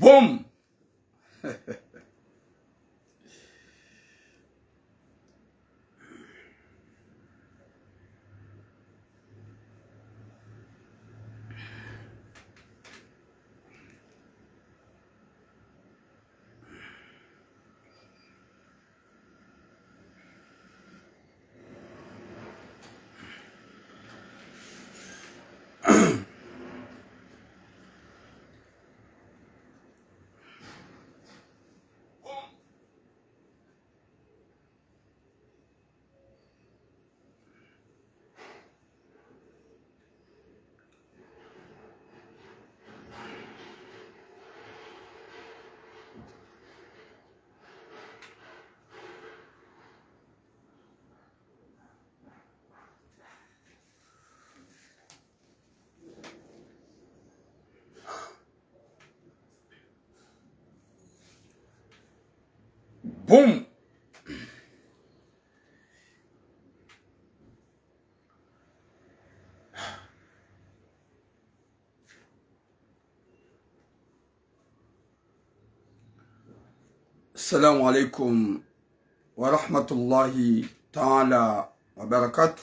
Boum. Boum. Assalamu alaikum wa rahmatullahi ta'ala wa barakatuh.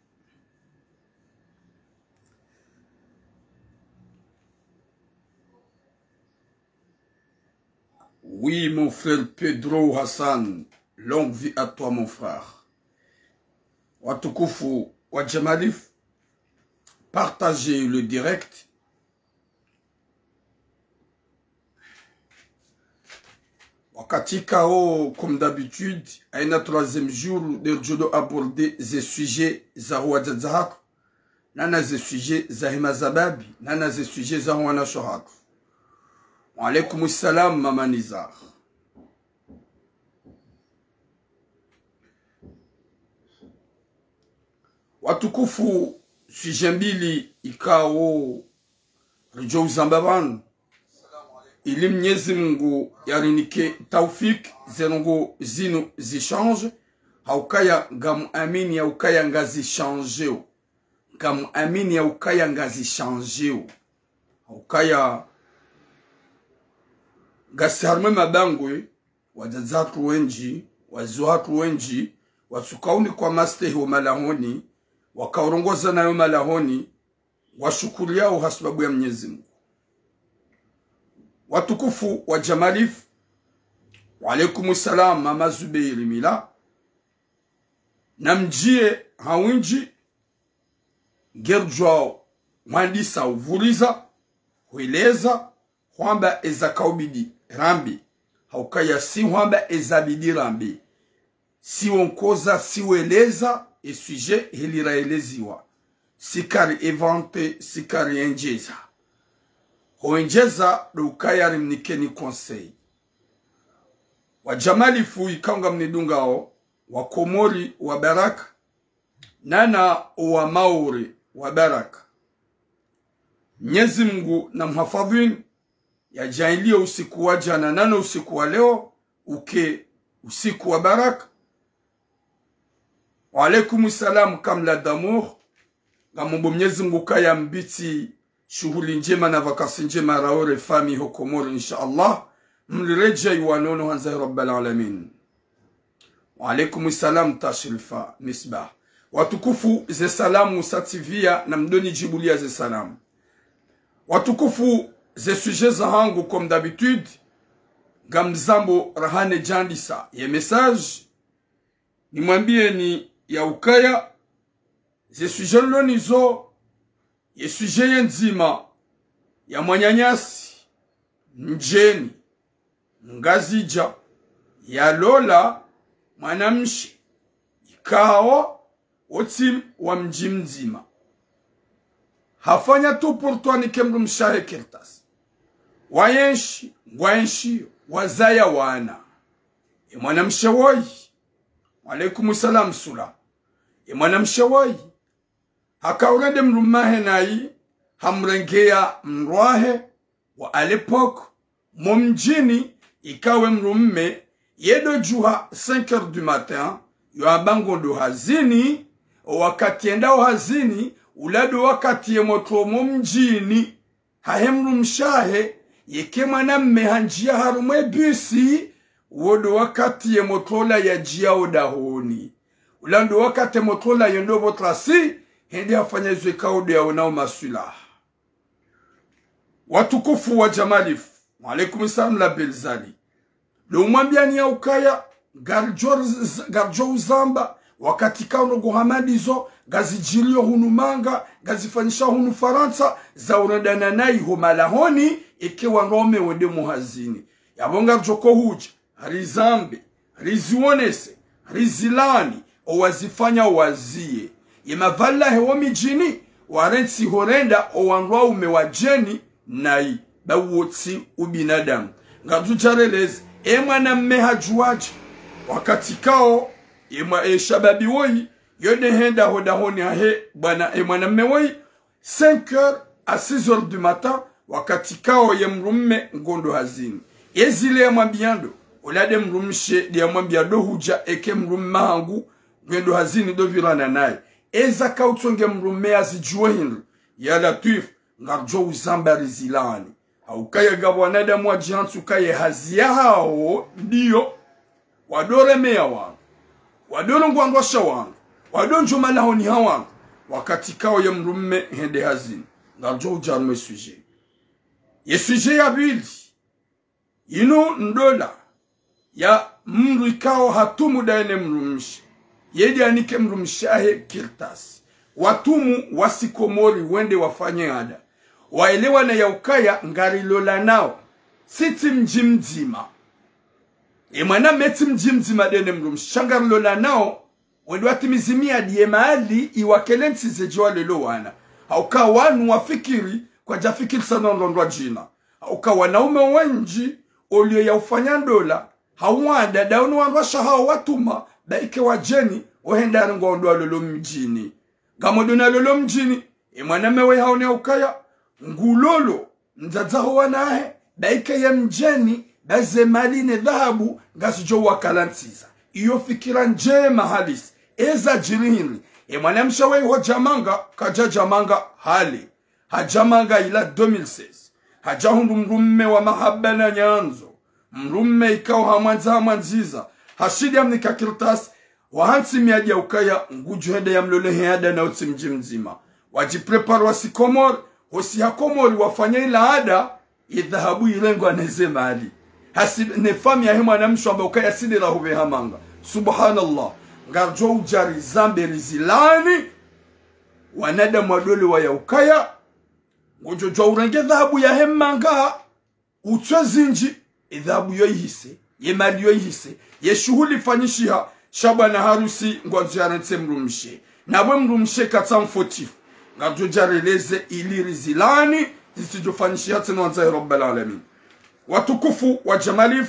Oui, mon frère Pedro Hassan, longue vie à toi, mon frère. Watukufu wa Jamalif, partagez le direct. Wakati Kao, comme d'habitude, à un troisième jour de judo aborder des sujets Zahoua Zahak, nana des sujets Zahima Zababi, nana des sujets Zahoua Shohak. Wa alaykum salam, Mama Nizar. Watukufu sujet mbili ikao Rujou Zambaban. Ili Mwenyezi Mungu yarinike taufik zenongo zinu zichange haukaya gamu amini ya ukaya ngazi changeo gamu amini ya ukaya ngazi changeo haukaya gasi harme mabangwe wajazatu wenji wazuhatu wenji wasukauni kwa masteho malahoni wakaurongoza nayo malahoni washukuri yao hasibabu ya Mwenyezi Mungu. Watukufu wa Jamalif, wa alaikumu salam, Mama Zubeiri Mila, namjie hawinji, gerjwa mwandisa uvuliza, hueleza, huamba eza kaubidi rambi, haukaya si huamba eza bidi rambi, si onkoza, si weleza, e suje heliraeleziwa, sikari evante, sikari enjeza. Hoenjeza lukaya rimnikeni conseil. Wa Jamalifu ikanga mnidungao, wa Komori wa Baraka, nana wa Maori wa Baraka. Mwenyezi Mungu na mhafadhin ya jailia usiku wa jana nana usiku wa leo, uke usiku wa Baraka. Wa alaikumu salam kamla d'amour, gamumbu Mwenyezi Mungu kaya mbiti shughuli njema na vakasi njema raore fami hukomori inshallah mlireja iwanono hanza rabbal alamin. Wa alaikumu salam tashrifa misbah. Watukufu ze salamu sativia na mdoni jibulia ze salamu. Watukufu ze sujets za hangu comme d'habitude gamzambo rahane jandisa ye message ni mwambie ni ya ukaya ze sujets lonizo ye sujet yenzima ya mwanyanyasi mjeni ngazija ya lola mwanamshi ikao otim wa mji mzima hafanya tu portwa ni kemru mshahe kirtas wayenshi ngwayenshi wazaya wana ye mwanamshe woi alaikumu salam sula ye mwanamshe woi hakaurende mrumahe nai hamrengea mrwahe wa alepok momjini ikawe mrumme yedo juha 5 heures du matin yo abango do hazini wakati endao hazini ulado wakati yemoto momjini hahemru mshahe yeke mwana mmehanjia harumwe bisi wodo wakati ye motola ya jia odahoni ulando wakati motola yondo botrasi hindi afanya zweka odo ya onao masula watukufu wa jamalifu alaikum salam la belzali lo mwambiani ya ukaya garjo uzamba wakati kauno gohamadizo gazijilio hunu manga gazifanyisha hunu Faransa za urendana nai homalahoni ikiwa ngome wende muhazini yabonga joko huja rizambe rizionese rizilani owazifanya wazie yemavala hewa mijini warensi horenda owangwa umewajeni nai bawotsi ubinadamu ngajujareleze emwana mmehajuaji wakati kao shababi woi yode henda hodahoni ahe bwana emwana mmewoi 5h à 6h du matin wakati kao ye mrumme ngondo hazini ezile ya mwambiando olade mrumshe ya mwambiado huja eke mrumme hangu ngondo hazini do virana naye eza kautonge mrumme azijuwe hindu ya latif ngarjo uzamba rizilani haukaya gabwanada mwajihantu kaye hazia hao ndiyo wadore mea wangu wadoro ngwangwasha wangu wadonjo malahoni hawangu wakati kao ya mrumme hende hazini ngarjo ujarme suje ye suje ya bili ino ndola ya mru ikao hatumu daene mrumshi yedi anike mrumshahe kirtasi watumu wasikomori wende wafanye ada waelewa na ya ukaya ngarilola nao siti mjimzima emwana meti mjimzima dene mrumshi shangarilola nao wende watimizimia diye mahali iwakelensi zejiwa lelo wana hauka wanu wafikiri kwa jafikiri sana ndondwa jina hauka wanaume wenji olio ya ufanya ndola hawanda daunu wanwasha hao watuma baike wajeni ohenda ngondwa lolo mjini gamoduna lolo mjini emwana mewe haone ukaya ngulolo nzazaho wanahe baike ya mjeni baze maline dhahabu ngasijo wakalantiza iyo fikira njema halisi eza jirihini emwana mshawe ho jamanga kaja jamanga hali hajamanga ila 2016 hajahundu mrumme wa mahabana nyanzo mrumme ikao hamanziza hashidi amnika kirtas wahansi miadia ukaya ngujuhede ya mlole heada na uti mji mzima wajiprepara wasikomori hosi hakomori wafanya ila ada idhahabu ilengo aneze mali hasi nefami ya hema na mshu amba ukaya sidi la hube hamanga subhanallah ngarjo ujari zambe rizilani wanada mwadole wa ya ukaya ngujojwa urenge dhahabu ya hemanga utwe zinji idhabu yoihise yemali yoihise yeshuhuli fanyishiha shaba na harusi ngwanzu ya rente mrumshe nabwe mrumshe katamfotifu ngarjo jareleze ili rizilani zisijofanyishia tena wanzahi rabbal alamin watukufu wa jamalifu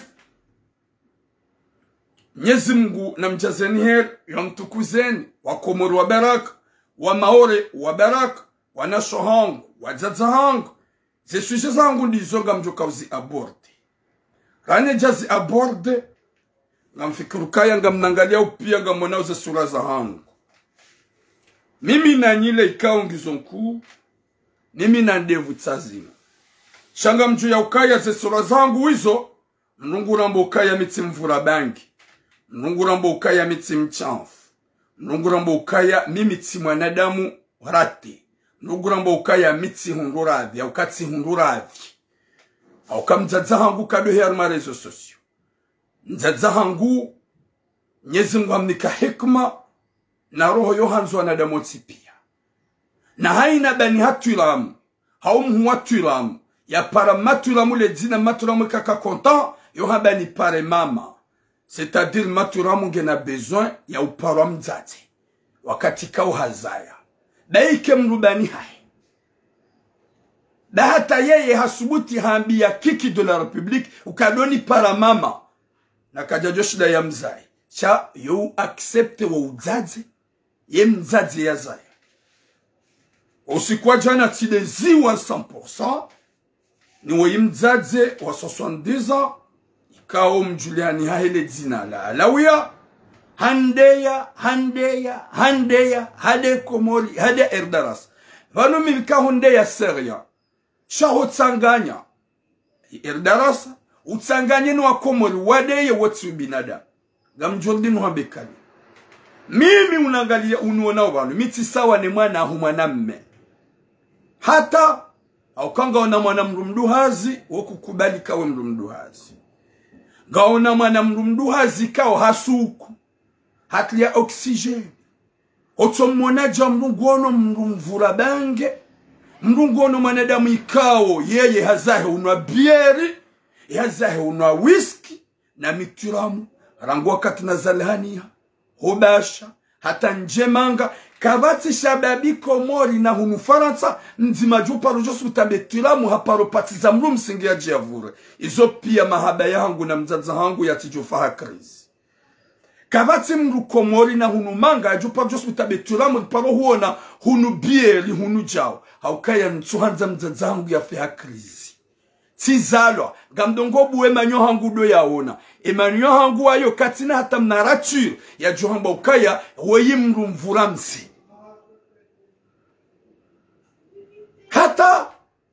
Mwenyezi Mungu na mjazeni heri ya mtukuzeni wa Komoro wa baraka wa Maore wa baraka wa nasho hangu wa jaza hangu zesuje zangu ndizo ngamjoka uzi aborde rane jazi aborde ngamfikiru kaya ngamnangalia upia ngamona uze sura za hangu mimi na nyile ikao ngizonku mimi na ndevu tsazima shanga mju ya ukaya ze sura zangu hizo mnungurambo ukaya miti mvura bangi mnungurambo ukaya miti mchanfu mnungurambo ukaya mimiti mwanadamu rate mnungurambo ukaya miti hunduradhi au kati hunduradhi au kamzaza hangu kadohe arma rezo sosio mzaza hangu Mwenyezi Mungu amnika hikma na roho yohanzo wanadamu pia na haina bani hatuilamu haumu hatuilamu ya para matulamu le dina matulamu kaka content yohabani pare mama c'est-à-dire matulamu ngena besoin ya upara mzazi wakati kao hazaya daike mrubani hai da hata yeye hasubuti haambia kiki de la republique ukadoni para mama na kajajoshida ya mzai cha yu accepte wa uzazi ye mzazi ya zaya usikwa jana tileziwa 100% ni wa mzazi wa 70 ans ikao mjuliani hahele zina la alawia handeya hade komori hade erdaras vanu milka hundeya seria shaho tsanganya darasa utsanganye no akomori wadeye watu binadamu gamjordi no habekani mimi unangalia unuona abantu miti sawa ni mwana ahu mwanamme hata au kanga ona mwana mrumduhazi wokukubali kawe mrumduhazi gaona mwana mrumduhazi kao hasuku hatlia oxygen otomona jamrungono mrumvura bange mrungono mwanadamu ikao yeye hazahe unwa bieri hazahe unwa whisky na mitiramu rangu wakati na zalhania hobasha hata njemanga kabati shababi komori na hunu Faransa nzima juparo josu tabetiramu haparo patiza mru msingi ya jiavure izo pia mahaba yangu na mzaza hangu ya tijufaha krizi kabati mru komori na hunu manga juparo josu tabetiramu paro huona hunu bieri hunu jao haukaya ntuhanza mzaza hangu ya fiha krizi tizalwa gamdongo buwe manyo hangu do yaona emanyo hangu ayo katina hata mnarature ya johamba ukaya weyi mru mvuramsi hata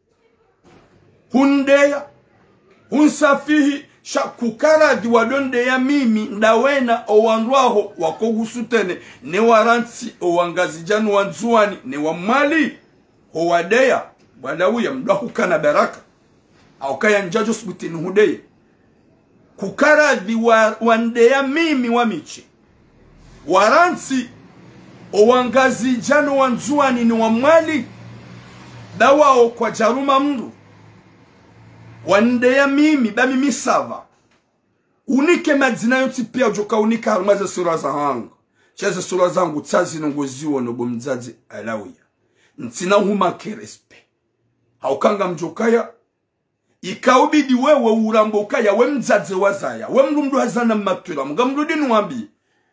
hundeya hunsafihi shakukara diwadonde ya mimi ndawena owanruaho wako husutene ne waransi owangazijanu wanzuani ne wamali howadeya wadawuya mdahukana baraka au kaya njajo subutini hudeye kukaradhi wandeya mimi wamiche waransi owangazi jano wanzuani ni wamwali dawao kwa jaruma mru wandeya mimi bami misava unike madzina yoti pia ujoka unika harumaze sura za hangu chaze sura zangu tsazi nongoziwo nobo mzazi alawia ntina huma kerespe haukanga mjokaya ikaubidi wewe uramboka ya we mzaze wazaya we mrumdu hazana matula mgamrudi nuambi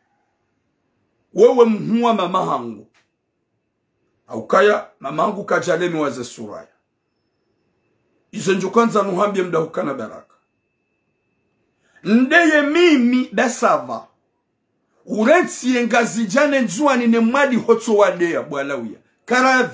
wewe mhuwa mama hangu aukaya mama hangu kajalemi waze suraya izo njokanza nuhambia mdahukana baraka ndeye mimi besava urensi yengazi jane nzuani ne mwadi hoto wadea bwalawia karavi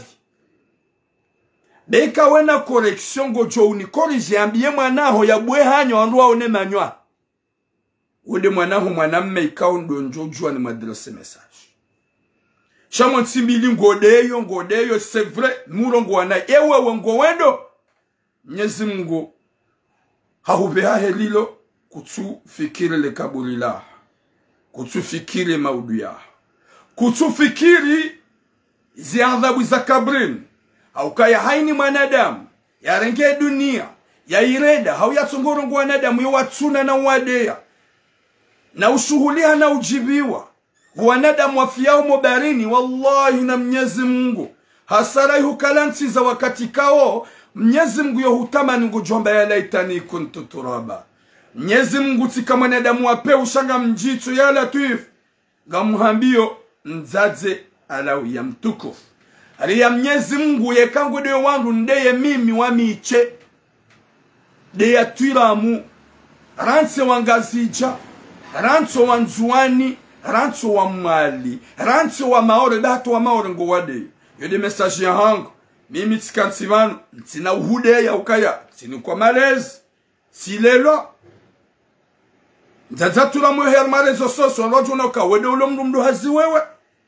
Beka wena correction gojo unikorije ambiye mwanaho ya bwe hanyo andwa one manywa. Ude mwanaho mwanamme ikao ndonjojwa ni madresse message. Shamo ntimbili ngodeyo c'est vrai murongo wana ewe wengo wendo. Mwenyezi Mungu hahubeha helilo kutu fikiri le kabulila. Kutu fikiri mauduya. Kutu fikiri zi adhabu za kabrini. Haukaya haini mwanadamu ya renge dunia ya ireda hauya tsongorongo wanadamu ya watsuna na wadeya na ushuhulia na ujibiwa wanadamu wafiyao mobarini wallahi na Mwenyezi Mungu hasarai hukalansi za wakati kao Mwenyezi Mungu yo hutamani ngujomba ya laitani kuntu turaba Mwenyezi Mungu tika mwanadamu wape ushanga mjitu ya latif gamuhambio nzaze alawi ya mtukufu Ariya Mwenyezi Mungu yekangu de wangu ndeye mimi wamiche de yatwiramu ranse wangazija ranse wanzuani ranse wa mali ranse wa maore datu wa maore ngo wade yode message ya hangu mimi tsikantsivanu tsina uhude ya ukaya tsini kwa malezi silelo nzazatura mu hermarezo soso rojuna ka wede ulomdumdu hazi wewe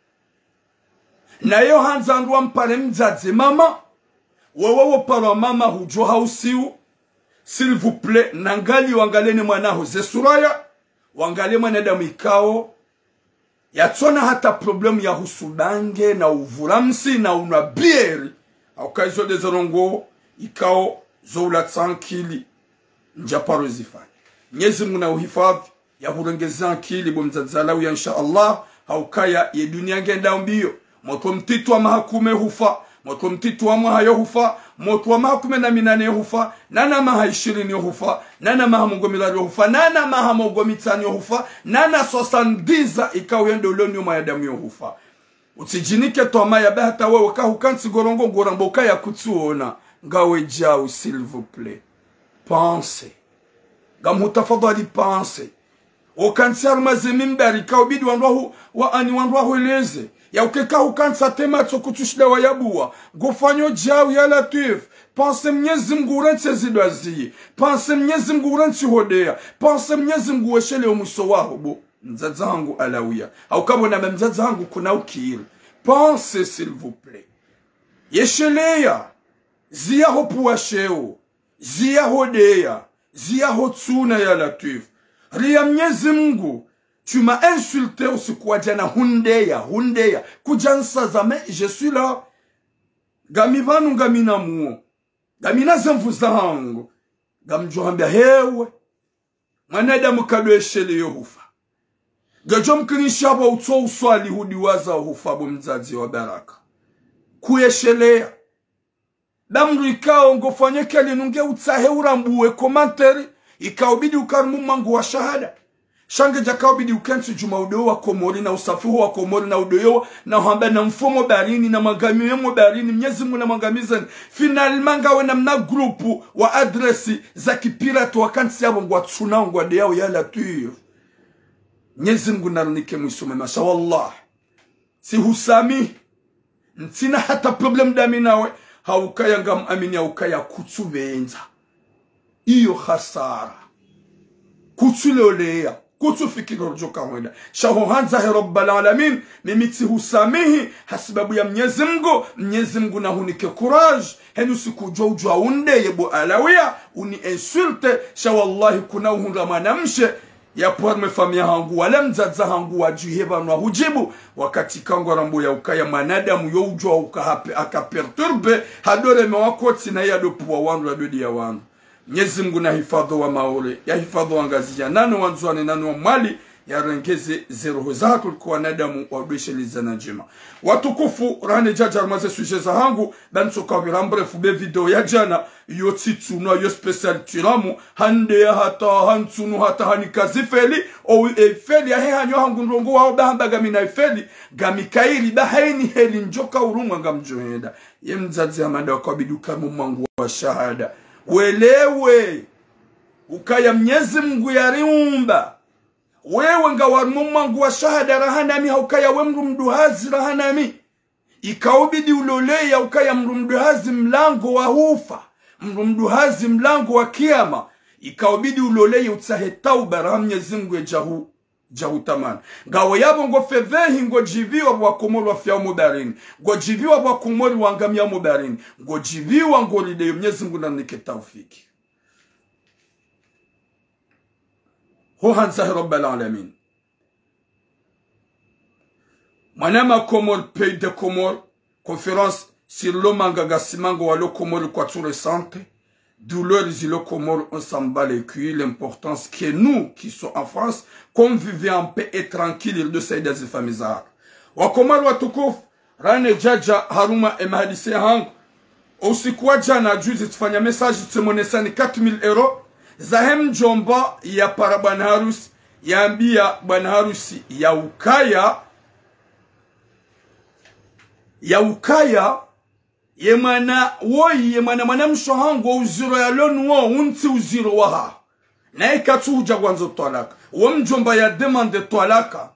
na yo hanzandwa mpare mzazi mama wewe wopara mama hujo hausiu s'il vous plaît nangali wangaleni mwanaho ze suraya wangalie mwanadamu ikao yatsona hata problemu ya husubange na uvuramsi na unabieri au kaizo de zorongo ikao zoula tranquili njaparo zifanya Mwenyezi Mungu na uhifadhi ya hurengeza akili bomzazalawi ya insha Allah haukaya ye dunia ngenda mbio moto mtitu wa mahakume hufa moto mtitu wa mahayo hufa moto wa mahakume na minane hufa nana maha 20 hufa nana maha mungomilari hufa nana maha mungomitani hufa nana 70 ikaw yendo loni ma yadamu hufa utijinike to maya bahata wewe ka hukansi gorongo ngoramboka ya kutuona ngawe jao s'il vous plaît pensez gamutafadhali pensez Okansi armaze mimbari kaubidi wanrohu wa ani wanrohu eleze. Ya ukeka ukansa tema tsokutushida wa yabua. Gofanyo jau ya latif. Pense Mwenyezi Mungu urense zidwazi. Pense Mwenyezi Mungu urense hodea. Pense Mwenyezi Mungu weshele omuso waho bo. Mzaza hangu alawia. Au kabona mzaza hangu kuna ukiri. Pense s'il vous plaît. Yesheleya. Zia hopuwa sheo. Zia hodea. Zia hotsuna ya latif. Ria Mwenyezi Mungu. Tu m'as insulté aussi kwa jana hundeya. Kujansa zame, je suis là. Gamivanu gamina muo. Gamina zamvuza hangu. Gamjohambia hewe. Manada mukadwe shele yohufa. Gajom kinishaba uto uswali hudiwaza hufa mzazi wa baraka. Kuyeshelea. Damrikao ngofanye kele nunge utahe urambuwe komanteri. Ikaubidi ukarmu mangu wa shahada. Shange jakaubidi ukensi juma udoyo wa komori na usafuhu wa komori na udoyo na hamba na mfumo barini na magamiwemo barini Mwenyezi Mungu na magamizani. Finalmanga we na mna grupu wa adresi za kipiratu wakansi yabo ngwa tsuna ngwa deyao ya latif. Mwenyezi Mungu narunike mwisome masha wallah. Si husami. Ntina hata problem dami nawe. Haukaya ngam amini haukaya kutubenza. Iyo khasara. Kutuleolea. Kutufikiri rojoka wenda. Shahohanza he Rabbal Alamin. Mimiti husamihi. Hasibabu ya Mwenyezi Mungu. Mwenyezi Mungu na hunike courage. Henu sikujua ujua unde yebo alawia. Uni insulte. Shawallahi kuna uhunga manamshe. Ya puarme famia hangu wale mzaza hangu wajuheba na hujibu wakati kangu rambo ya ukaya manadamu yo ujua ukahape akaperturbe hadole mewakoti na ya dopuwa wandu ya dodi ya wandu. Mwenyezi Mungu na hifadho wa maole ya hifadho wa ngazi ya nano wanzuane nano wa mali ya rengeze zero zatu kwa nadamu wa udweshe lizana njema. Watukufu rane jaja armaze suje za hangu banso kawirambre fube video ya jana yo titunu yo special tiramu hande ya hata hansunu hata hanikazi feli o feli ya hanyo hangu ndongo wa bahamba gamina feli gamikairi bahaini heli njoka urumwa ngamjohenda ye mzazi amanda wakabiduka mumangu wa shahada welewe ukaya Mwenyezi Mungu yariumba wewe nga warummangu wa shahada rahanami haukaya wemru mduhazi rahanami ikaubidi uloleya ukaya mru mduhazi mlango wa hufa mru mduhazi mlango wa kiyama ikaubidi uloleya utsahe tauba raha Mwenyezi Mungu ya jahu tamani ngawe yabo ngo fedhehi ngo jiviwa wakomori wa fya mudarini ngo jiviwa wakomori wangamia mudarini ngo jiviwa ngo lideyo Mwenyezi Mungu na nike taufiki. Hohansa Rabbal Alamin. Manama Komor, pays de Comores, conférence sur l'Omanga Simango à l'Ocomore quoi tout récente. Douleur les Comores, on s'en bat les cuits, l'importance que nous qui sommes en France, qu'on vivait en paix et tranquille de ces familles. Wakomar watukuf, Rane Jaja Haruma et Mahadise Hang, aussi quoi Jana Juzi Tfanya message de monesani 4000 €. Zahem jomba ya para bwana harusi ya ambia bwana harusi ya ukaya yemana woi yemana manamsho hango uziro ya lonu wo unti uziro waha na ikatu uja gwanzo toalaka wo mjomba ya demande toalaka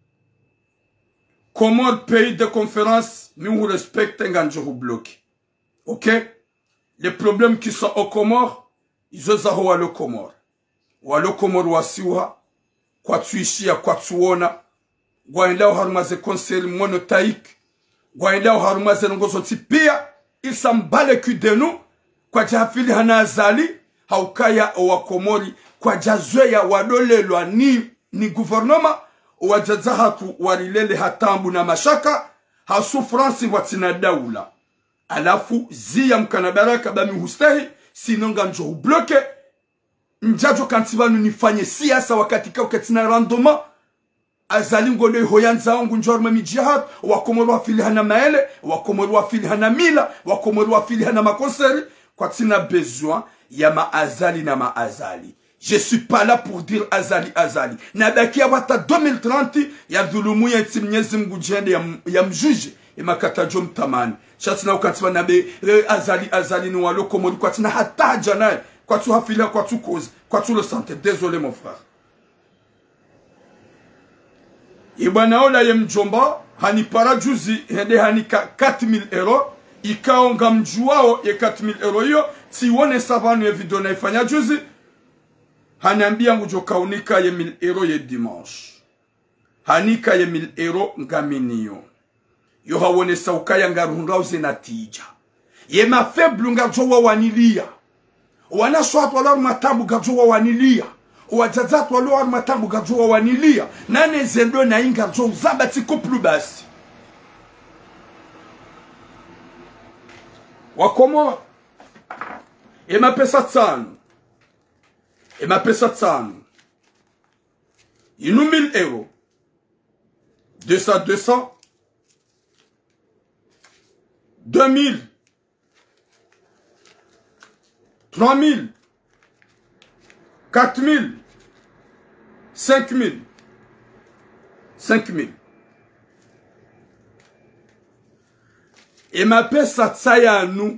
Comores pays de conférence nous vous respectons nganjo bloqué. OK, les problèmes qui sont au Comores izozaho walo Comores wasiwa kwa tuishia kwa tuona gwaendao harumaze konseri monotaik gwaendao harumaze ngozo tipia isambale kudenu kwa jafili hanazali haukaya wa Komori kwa jazweya wadolelwa ni guvernoma wajazahatu warilele hatambu na mashaka hasu Fransi watina daula alafu ziya mkanabaraka bami hustahi sinonga njo bloke njajo kantivanu nifanye siasa wakati ka ukatina randoma azali ngole hoyanza wangu njorma mijihad wakomoro wafili hana maele wakomoro wafili hana mila wakomoro wafili hana makonseri kwa tina besoin ya maazali na maazali. Je suis pas là pour dire azali nabaki ya wata 2030 ya dhulumu ya Mwenyezi Mungu jende ya mjuji imakata jom tamani chatina ukatima nabe azali ni walo Komori kwa tina hata janae kwa tu hafila kwa tu cause kwa tu le santé. Désolé mon frère. Ibwana ola ye mjomba hani para juzi hende hani 4000 euro ikaonga mjuao ye 4000 euro hiyo siwone savanu ye video na ifanya juzi haniambia ngujo kaunika ye 1000 euro ye dimanche hanika ye 1000 euro ngaminio yo hawone saukaya ngarunga uzenatija ye mafeblu ngajowa wanilia wana swatu wala matabu gajowa wanilia wajazatu wala matabu gajowa wanilia nane zendo na inga jo zaba tiko plus basi wakomo e mapesa tsanu inu 1000 euro 200 2000 3000 4000 5000 e mapesa tsayanu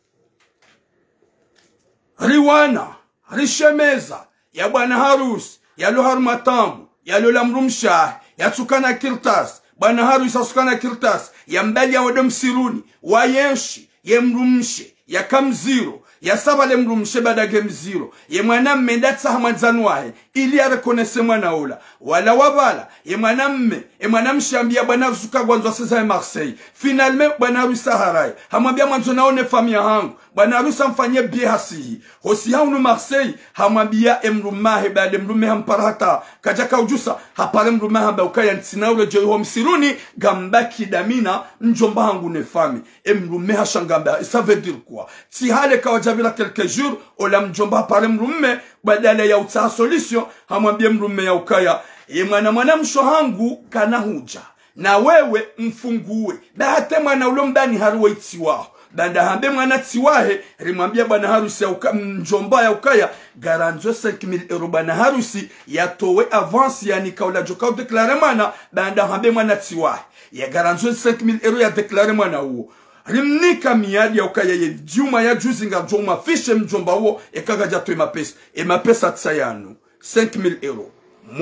riwana rishemeza ya bwana harusi ya loharu matambu ya lola mrumsha ya tsukana kirtas bwana harusi asukana kirtas ya mbali ya wadom siruni wa yenshi ya mrumshe ya kamziro ya sabale mrumshe badage mziro ye mwana mmendatsa hamanzanu wahe ili arekonese mwana ola wala wabala ye mwana mshambia bwana rusuka gwanzo sasa ya Marseille finalement bwana rusa harai hamwambia mwanzo naone famia hangu bwana rusa mfanyie bie hasihi hosi haunu Marseille hamwambia emrumahe bade mrume hamparata kajaka ujusa hapare mrumahe hamba ukaya ntsina ule joiho msiruni gambaki damina njomba hangu ne fami emrume hashangamba ça veut dire quoi si hale kawajabila quelques jours ola mjomba hapare mrume badala ya utsaha solution hamwambia mrume ya ukaya ye mwana msho hangu kana huja na wewe mfungue bahate mwana ulo mbani haruwe itiwaho banda hambe mwana tiwahe rimwambia bwana harusi ya mjomba ya ukaya garanzo 5000 euro bwana harusi yatowe avance yani kaula joka deklare mwana banda hambe mwana tiwahe ya garanzo 5000 euro ya deklare mwana huo rimnika miadi ya ukaya ye juma ya juzi nga joma fishe mjomba huo ekagaja to mapesa tsayanu 5000 euro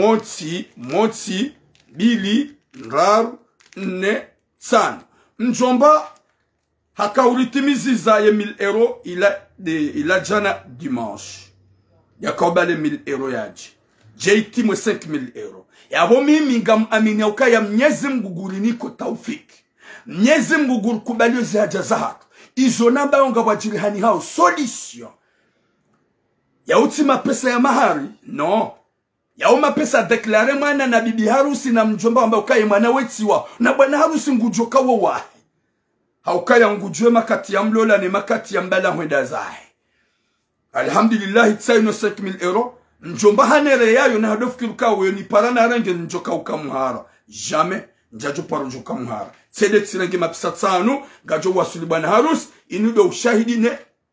moti bili raru ne san mjomba hakaulitimiziza ye 1000 euro ila jana dimanche yakobale 1000 euro yaji jeitimwe 5000 euro yabo mimi ngam amini ukaya mnyezi mguguri niko taufiki mnyezi mguguri kubalio zihaja zahatu izo namba yonga wajiri hani hao solution ya utima pesa ya mahari no ya uma pesa deklare mwana na bibi harusi na mjomba ambaye ukaye mwana wetiwa na bwana harusi ngujoka wo wahi haukaya ngujwe makati ya mlola ni makati ya mbala hwenda zahe alhamdulillah tsaino 5000 euro mjomba hanere yayo na hadofikiruka weyo ni parana range njoka ukamuhara jamais njajo parujo kamuhara tsede tsirenge mapisa tsanu gajo wasuli bwana harusi inudo ushahidi ne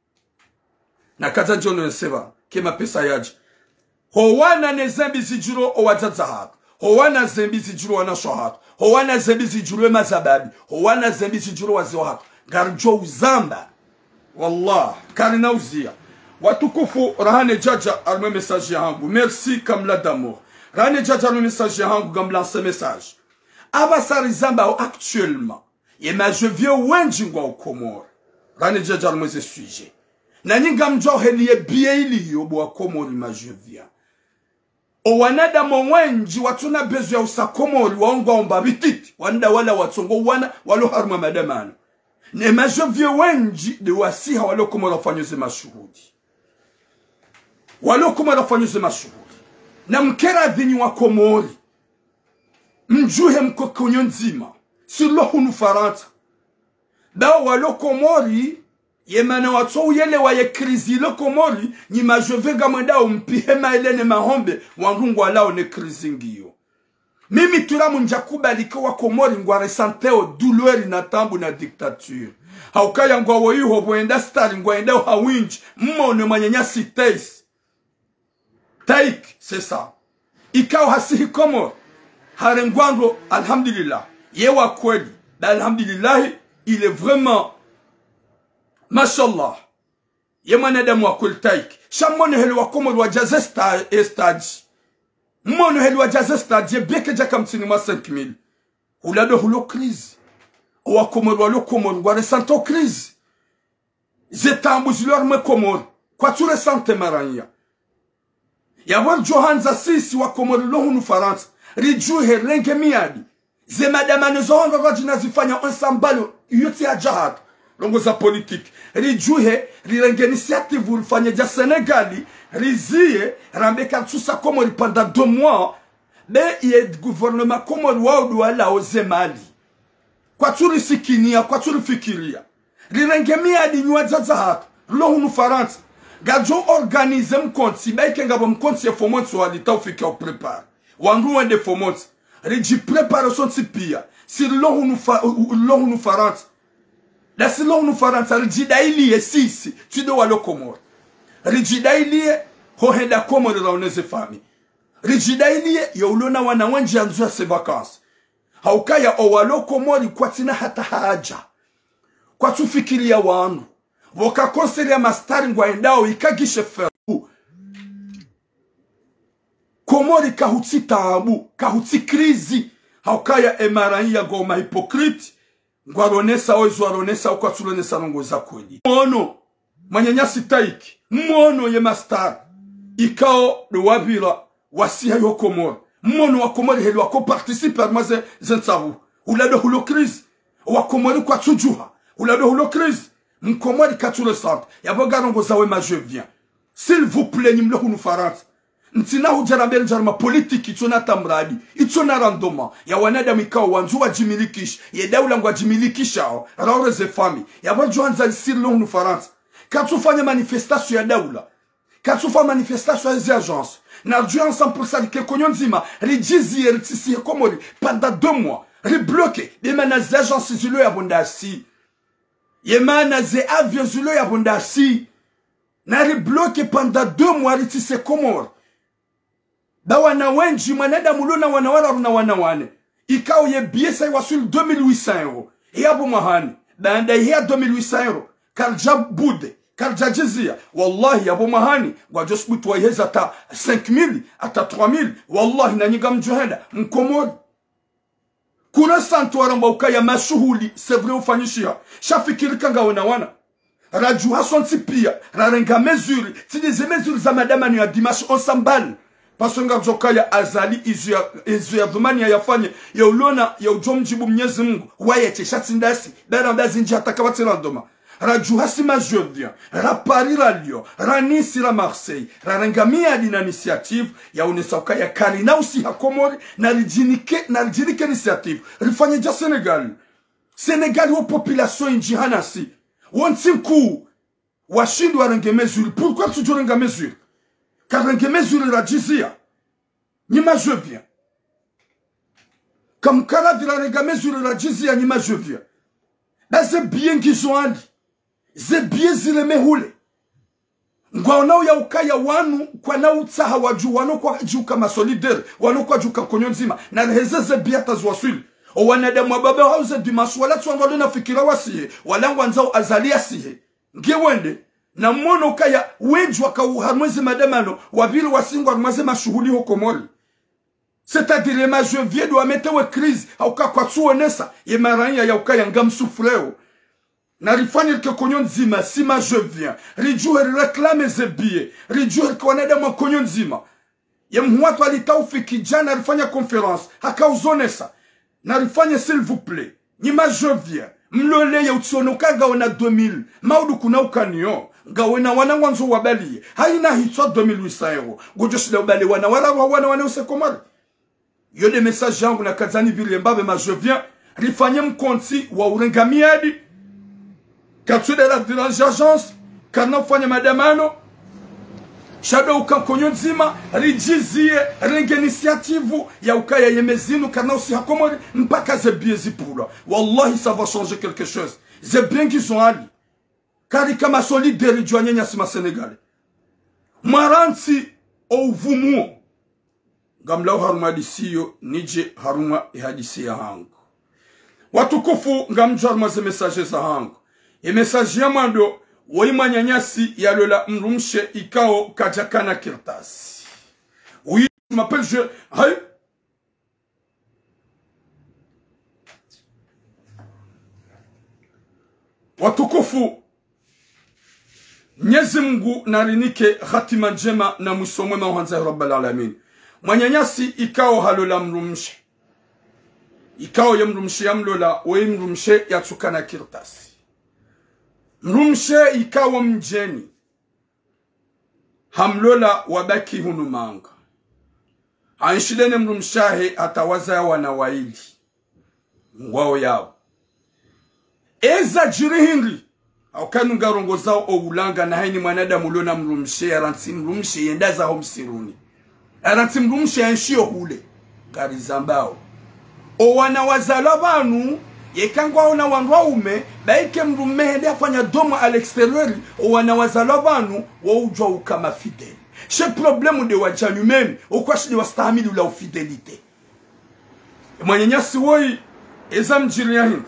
na kaza jono nseva kema pesa yaji howana ne zembi zijuro owazazahat howana zembi zijuro wana shohat howana zembi zijuro mazababi howana zembi zijuro wazihat garjo uzamba wallah karina uzia watukufu rahane jaja arme message yangu merci kamla d'amour rahane jaja arme message yangu gambla ce message abasari zamba actuellement et ma je viens wenjingwa au Comore rahane jaja arme ce sujet nani gamjo heliye bieli yobo wa Comore ma je viens o wanada mwenji watuna bezu ya usakomori waongwa ombabititi wanda wala watsongo wana walo harma madamano ne majovye wenji de wasiha walo komora fanyuze mashuhudi walo komora fanyuze mashuhudi na mkera dhini wa Komori mjuhe mkokonyo nzima silo hunu Faransa bao walo Komori yemana watso yele wa ye krizi lo Komori ni majovega mwenda umpihema elene mahombe wangungu walao ne krizi ngiyo mimi turamu njakuba liko wa Komori ngwa resanteo douleur na tambu na dictature haukaya ngwa woyuho bwenda star ngwa enda hawinji mmone manyanya sites taik c'est ça ikao hasihi Komori harengwango alhamdulillah yewa kweli alhamdulillah il est vraiment mashallah yemana damu wa kultaik shamone helo wa Komori wa jazesta estage Mmono helu wajaze stadie beke jaka mtini mwa 5,000. Ulado hulo crise. Owa Komoro walo Komoro. Wa resento crise. Zetambu zilor me Komoro. Kwa tu resente maranya. Yawar Johanza sisi wa Komoro lohunu Faransa. Rijuhe renge miadi. Ze madama nezohonga wajina zifanya onsambalo. Yoti ajahatu. Longo za politique. Rijuhe rirenge initiative ulifanya ja Senegali. Rizie rambeka tusa Komori pendant 2 mois. Be ye gouvernement Komori waudu wala oze Mali. Kwa turi sikinia, kwa turi fikiria. Rirenge miadi nyuadza hatu. Lohunu Faransa. Gajo organize mkonti. Baike ngabo mkonti ya fomonti walita ufike au prepare. Wangu wende fomonti. Riji prepare son tipia. Si lohunu Faransa. La si lohunu Faransa. Riji dailiye sisi. Tudo walo Komori. Riji dailiye hohenda Komori rauneze fami. Riji dailiye yaulona wana wanji anzua se vakansi. Haukaya owalo Komori kwa tina hata haja. Kwa tufikiri ya wanu. Voka konseri ya mastari ngwa endao ikagishe feru. Komori kahuti taabu. Kahuti krizi. Haukaya emarai ya goma hipokriti. Ngwa ronesa oizu aronesa ukwa tulonesa nongoza kweli. Mwono. Manyanyasi taiki. Mwono ye mastari. Ikao wabila wasiha yo Komori. Mwono wa Komori helu wako participe armaze zentsavu. Ulado hulo krizi. Wa Komori kwa tujuha. Ulado hulo krizi. Mkomori katule sante. Yabo garongo zawe ma je viens. S'il vous plaît, nimlo hunu Faransa. Ntina hujarambele jarma politiki itona tamradi. Itona randoma. Ya wanada mikao wanzu wa jimilikish. Ye daula ngwa jimilikishao. Raure ze fami. Yabo johanza silo hunu Faransa. Katufanya manifestation ya daula. Katufanya manifestation ya zi agence. Na djou ensemble pour ça que konyon zima. Rijizi eritisi ya Komori. Pendant 2 mois. Ribloke. Demana zi agence zilo ya bondasi. Yemana ze avion zulo ya bondasi. Nari bloke pendant 2 mois ritise Komori. Da wana wenji manada mulona wanawala runa wanawane. Ikao ye biesa iwasul 2800 euro. Yabu mahani. Banda ya 2800 euro. Karja bude. Karja jizia. Wallahi yabu mahani. Gwajos mutwa yeza ata 5000. Ata 3000. Wallahi na nyiga mjuhenda. Mkomori. Kuna santu waramba ukaya mashuhuli. Sevre ufanyishia. Shafikiri kanga wana. Raju hason tipia. Rarenga mezuri. Tidize mezuri za madama ni ya dimash onsambali. Pasonga jokaya azali izu ya dhumani ya yafanye. Ya ulona ya ujomjibu Mwenyezi Mungu. Wayeche shatindasi. Bera mbazi nji hatakawati randoma. Raju hasima jovia. Raparira lio. Ranisi la Marseille. Rarengamia dina initiative. Ya unesauka ya karina usi hakomori. Na rijinike initiative. Rifanye ja Senegal. Senegal wa population inji hanasi. Wantiku. Washindu wa renge mezuri. Pourquoi tu renga mezuri? Car renge mezuri rajizia. Nima jovia. Comme kala de la renga mezuri rajizia nima jovia. Ba ze bien kizoandi. Ze bien zile mehule. Ngwa onao ya ukaya wanu kwa na utsaha waju wano kwa juka masolidaire. Wano kwa juka konyonzima. Na heze ze biata zwasuli. O wanadamu wa baba hauze dimasu. Wala tuangalo na fikira wasihe. Wala wanzao azalia sihe. Nge wende. Na mwono kaya wenju waka uharmweze madamano. Wabili wasingu harmweze mashuhuli ho Komori. C'est-à-dire les majeux vieux doivent mettre une crise. Auka kwa tuonesa. Ye maranya ya ukaya ngam souffleo. Na rifanye ke konyon zima. Si majeux vient. Rijou reclame ze billets. Rijou kwa wanadamu wa konyon zima. Ye mhuatu alita ufiki jana rifanya conférence. Haka uzonesa. Na rifanye s'il vous plaît. Nima je viens. Mlole ya utsonoka gaona 2000. Maudu kuna ukanyo. Gawena wana wanzo wabali. Haina hitwa 2800 euro. Gojoshida wabali wana use Komori. Yo de message yangu na kazani vile mbabe ma je viens. Rifanye mkonti wa urengamiadi. Katsude la vilange agence. Kana ufanye madamano. Shadow ukankonyo nzima. Rijizie. Renge initiative. Ya ukaya yemezinu. Kana usi hakomori. Mpaka ze biezi pula. Wallahi ça va changer quelque chose. Ze bien qu'ils ont ali. Kari kama solidaire juanye nyasima Senegal. Maranti au vumu. Gamlau haruma disiyo nije haruma ihadisi ya hangu. Watukufu ngamju haruma ze message za hangu. E message ya mando woima nyanyasi ya lola mrumshe ikao kajakana kirtasi. m'appelles, je... Hey. Watukufu, Mwenyezi Mungu narinike hatima njema na mwisho mwema uhanza Rabbal Alamin. Mwanyanyasi ikao halola mrumshe. Ikao ya mrumshe ya mlola, we mrumshe ya tukana kirtasi. Mrumshe ikao mjeni. Hamlola wabaki hunumanga. Anshidene mrumshahe atawaza ya wanawaili. Mwao yao. Eza jirihingi. Aukanu ngarongo zao o ulanga na haini mwanadamu lona mrumshe. Aranti mrumshe yendaza homsiruni. Aranti mrumshe yanshio hule. Gari zambao. O wanawazala banu. Yekangwa ona wanwaume. Baike mrume hende afanya domo al exteriori. O wanawazala banu. Waujwa ukama fideli. Che problemu de wajanu memi. Okwashi de wastahamili ula ufidelite. Mwanyanyasi woi. Eza mjiri ya hindi.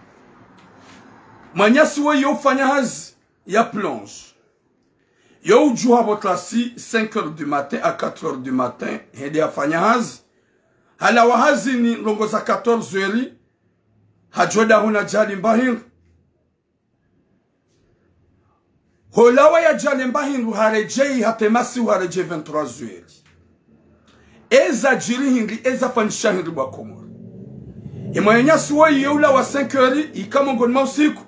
Mwanyasi woi ufanya hazi. Ya plonge. Yo ujua botlasi 5 heures du matin à 4 heures du matin. Hende afanya hazi. Hala wahazi ni longo za 14 heures. Hajoda huna jali mbahingu. Holawa ya jali mbahingu harejei hatemasi hareje 23 heures. Eza jiri hindi eza fanisha hindi wakomoro. Mwanyasi woi yeula wa 5 heures ikamongonma usiku.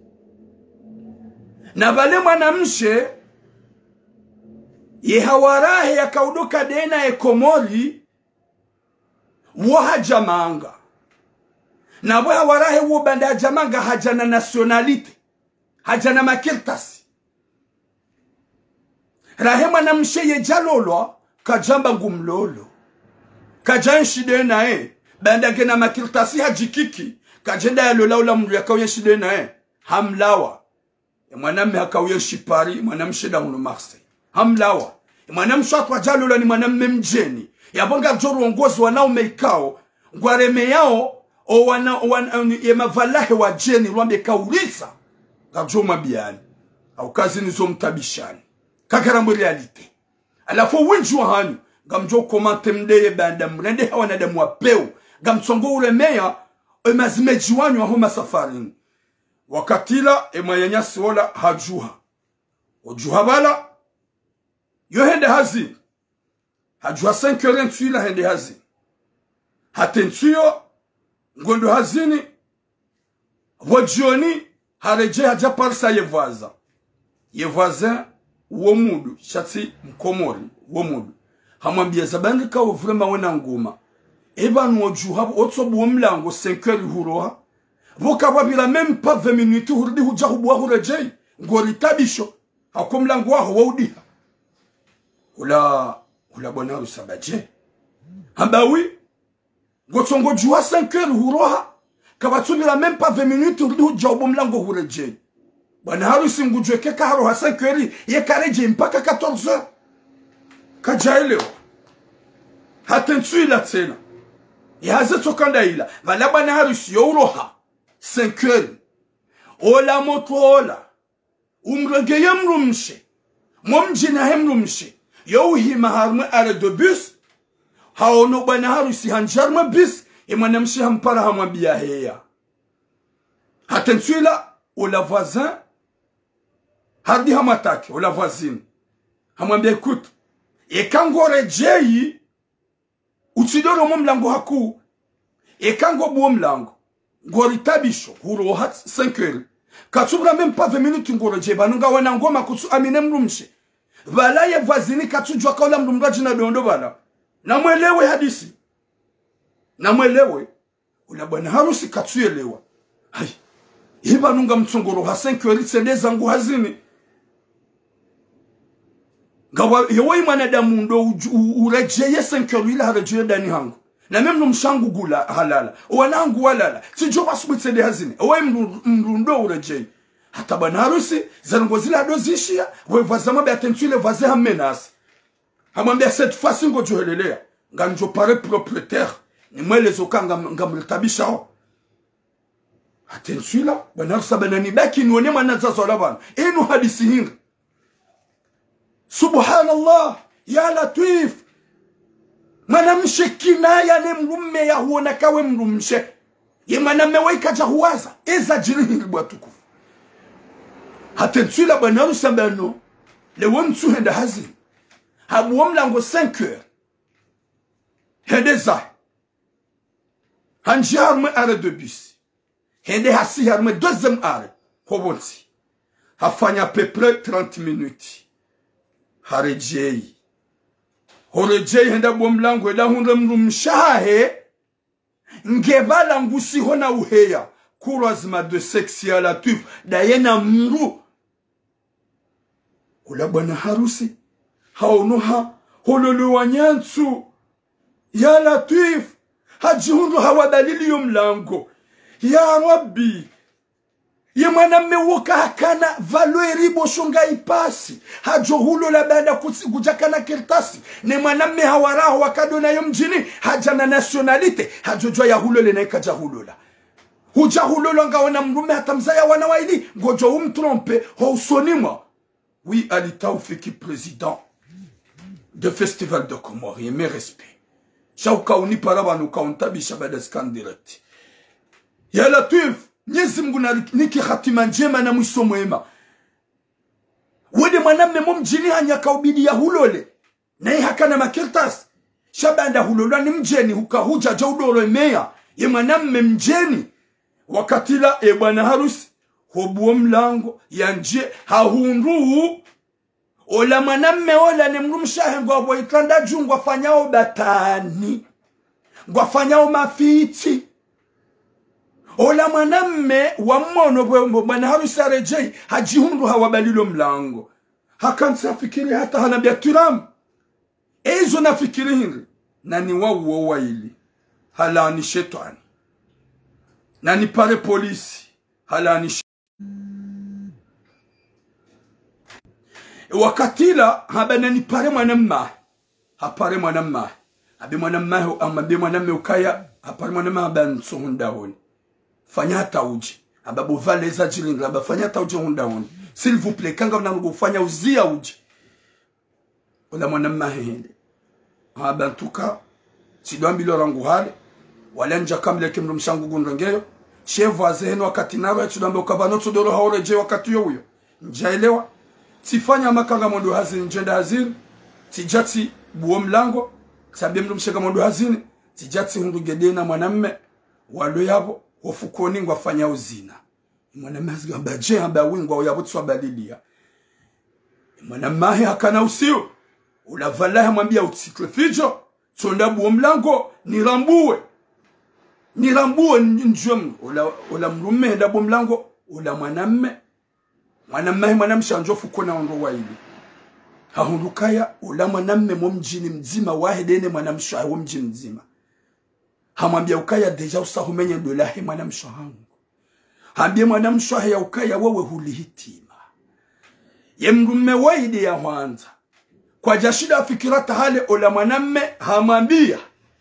Na bale mwanamshe yehawarahe ya kaudoka dena ekomori waha jamanga. Na waha warahe wobanda jamanga hajana nationalite. Hajana makirtasi. Rahe mwanamshe ye jalolwa kajamba ngumlolo. Kajanshi dena banda gena makirtasi hajikiki. Kajenda ya lola ula mru ya kauyenshi dena hamlawa. Mwanamme hakauye shipari, mwanamshe da hunu Marseille. Hamlawa. Mwanamshe atwa jalola ni mwanamme mjeni. Yabonga joru ongozi wanaume ikao. Ngwareme yao, yemavalahe wa jeni, luambe kaurisa. Gabjo mabiani. Au kazi nizo mtabishani. Kakarambu realite. Alafo winju wa hanyu. Gamjo komante mdeye banda mrende hawa nadamu wa peu. Gamsongo uremeya, mazimeji wanyu wa huma safarini. Wakatila mwanyanyasi wala hajuha. Ojuha bala. Yo hende hazi. Hajuha 5 heures ntuila hende hazi. Hatentuyo. Ngondo hazini. Wajioni. Hareje haja parsa yevaza. Yevaza. Womudu. Shati mkomori. Womudu. Hamambia zabandi ka uvrema wena nguma. Eba nwojuha. Otsobu womlango 5 heures huroha. Voka wabila même pas 20 minutes hurudi hujahubuwa hurejei. Ngori tabisho. Hakumlangu waho waudiha. Ula bona usabaje. Hambawi. Gotsongo juha 5 heures huroha. Kabatubila même pas 20 minutes hurudi hujahubuwa mlango hurejei. Bwana harusi ngujweke kaharoha 5 heures. Ye kareje mpaka 14 heures. Kajaileo. Hatensui la tena. Yaze tokanda ila. Vala bwana harusi yauroha. 5 heures. Ola motola. Umregeye mrumshe. Momjina hemrumshe. Yo hima harme are de bus. Haono bwana harusi hanjarma bus. Mwanamshe hampara hamwambia heya. Hatensuila. Ola voisin. Hardi hamatake. Ola voisine. Hamwambia écoute. Kango rejei. Utsidoro mlango haku. Kango buo mlango. Ngori tabisho, huro hat 5 heures. Katsubra même pas 20 minutes ngoro jeba. Nunga wana ngoma kutsu amine mrumshe. Vala ye vazini katsujwa kaula mrumraji na dondo bala. Na mwelewe hadisi. Na mwelewe. Ula bwana harusi katsuelewa. Hai. Hiba nunga mtsongoro ha 5 heures sendeza ngu hazini. Gawa yoi mwanadamu ndo urejeye 5 heures ila harejeye dani hangu. Na meme mshangu gula halala. Wanangu walala. Sijoba subitse de hazine. Owe mrundo urejei. Hata bwana harusi zango zila dozishia. We vazama be attentuile vaze hamenasi. Hamwambia cette fois ngo johelelea. Nganjo pare propriétaire. Ni mwelezo kanga ngamlitabisha ho. Attentuila bwana harusi banani baki nione manazazo labana. Enu hadisi hingi. Subhanallah. Ya Latif. mwanamshe kinaya ne mrume ya huona kawe mrumshe ye mwanamme waikaja huwaza eza jiri hilibwa tukufu hatensula bwana harusi ambano lewe mtu henda hazini habuwa mlango 5 heures hende za hanji harme arrêt de bus hende hasi harme deuxième arrêt hobonsi hafanya peu près 30 minutes harejei horejei henda buwa mlango ela hunre mrumshahe ngebala ngusi hona uheya kurazima de sexe ya Latif dayena mru ula bwana harusi haunuha hololo wanyansu ya Latif hajihundu hawadalili yomlango ya Rabbi ye mwanamme woka hakana valori boshonga ipasi hajo hulo la baada kujakana kirtasi ne mwanamme hawaraho wakadona yomjini hajana nationalite hajo jwa ya hulo le naikaja hulo la huja hulo la ngaona mrume hatamzaya wana waili ngojo umtrompe hausonima oui Ali Taoufiki président de festival de Comores mes respects shauka uniparaba nukauntabisha baada scan direct ya Latif Mwenyezi Mungu niki hatima njema na mwisho mwema. Wede mwanamme mumjini hanyaka ubidi ya hulole. Na hakana makirtas. Shabanda hulolwa ni mjeni hukahuja jaudoro meya. Ye mwanamme mjeni. Wakatila bwana harusi. Hobuo mlango ya nje hahunru. Ola mwanamme ola ni mrumshahe ngwa itanda juu ngwafanyao batani. Ngwafanyao mafiti. Ola mwanamme wa mmono bwana harusi arejei hajihundu hawabalilo mlango hakansa fikiri hata hanabia turam ezo nafikiri hili nani wawo waili halani shetani nani pare polisi halani wakatila habanani pare mwanamma hapare mwanamma abi mwanamma amabe mwanamme ukaya hapare mwanamma abanso hundawoni fanyata uji ababu valeza jilinga abafanyata uji hundaoni s'il vous plaît kanga unangu fanya uzia uji ola mwanamme hende abantuka sidwambi lorangu hale wala nja kamle kimru mshangu gunrengeyo chevu azeheno wakati nawe tudambe ukabano tudoro haoreje wakati yo huyo njaelewa sifanya makanga mondo hazini njenda hazini sijati buo mlango sabia mru mshaka mondo hazini sijati hundu gedena mwanamme walo yabo ofukoni ngwafanya uzina mwanamme azigamba je amba wingwa oyabutswa balilia mwanamme hakana usio ulavala mwambia utsikwe fijo tsonda buo mlango nirambuwe njom ola mrume ndabo mlango ola mwanamme mwanamshanjo fukona ondo waili hahundukaya ola mwanamme momjini mzima wahedene mwanamsha wa mjini mzima hamwambia ukaya deja usahumenye dolahi mwanamsha hangu hambie mwanamsha ya ukaya wewe hulihitima ye mrume waidi ya kwanza kwa jashida fikirata hale ola mwanamme hamwambia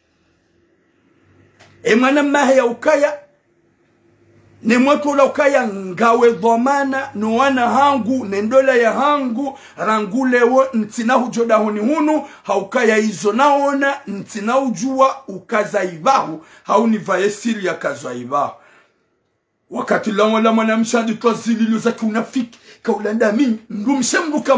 mwanamme ya ukaya ni mwetu ola ukaya ngawe dhamana nuwana hangu nendola ya hangu rangulewo ntina hujoda honi hunu haukaya izo naona ntina ujua ukaza ibahu hauni vaesiri ya kaza ibahu wakati la wala mwanamshadi kwa zililu zaki unafiki kaulanda mimi mrumshe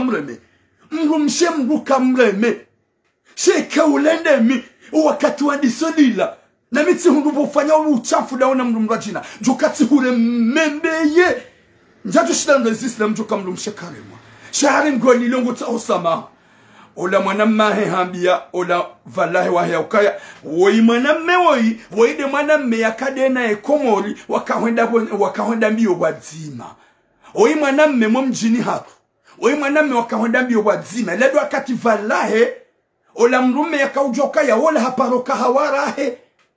mruka mreme sheka ulende mi wakati wa disolila na mitsi hundu bofanya uchafu daona mrumrajina jokati hure membeye njatu shida ndezisi na mjoka mrumshe karemwa shahari mgoni longo ta osama ola mwanamme hambia ola valahe wahya ukaya woi mwanamme woi de mwanamme yakadena Komori wakahenda mbio wazima woi mwanamme momjini hapo woi mwanamme wakahenda mbio wazima ledo wakati valahe ola mrume yakaujoka ya wala haparoka hawarahe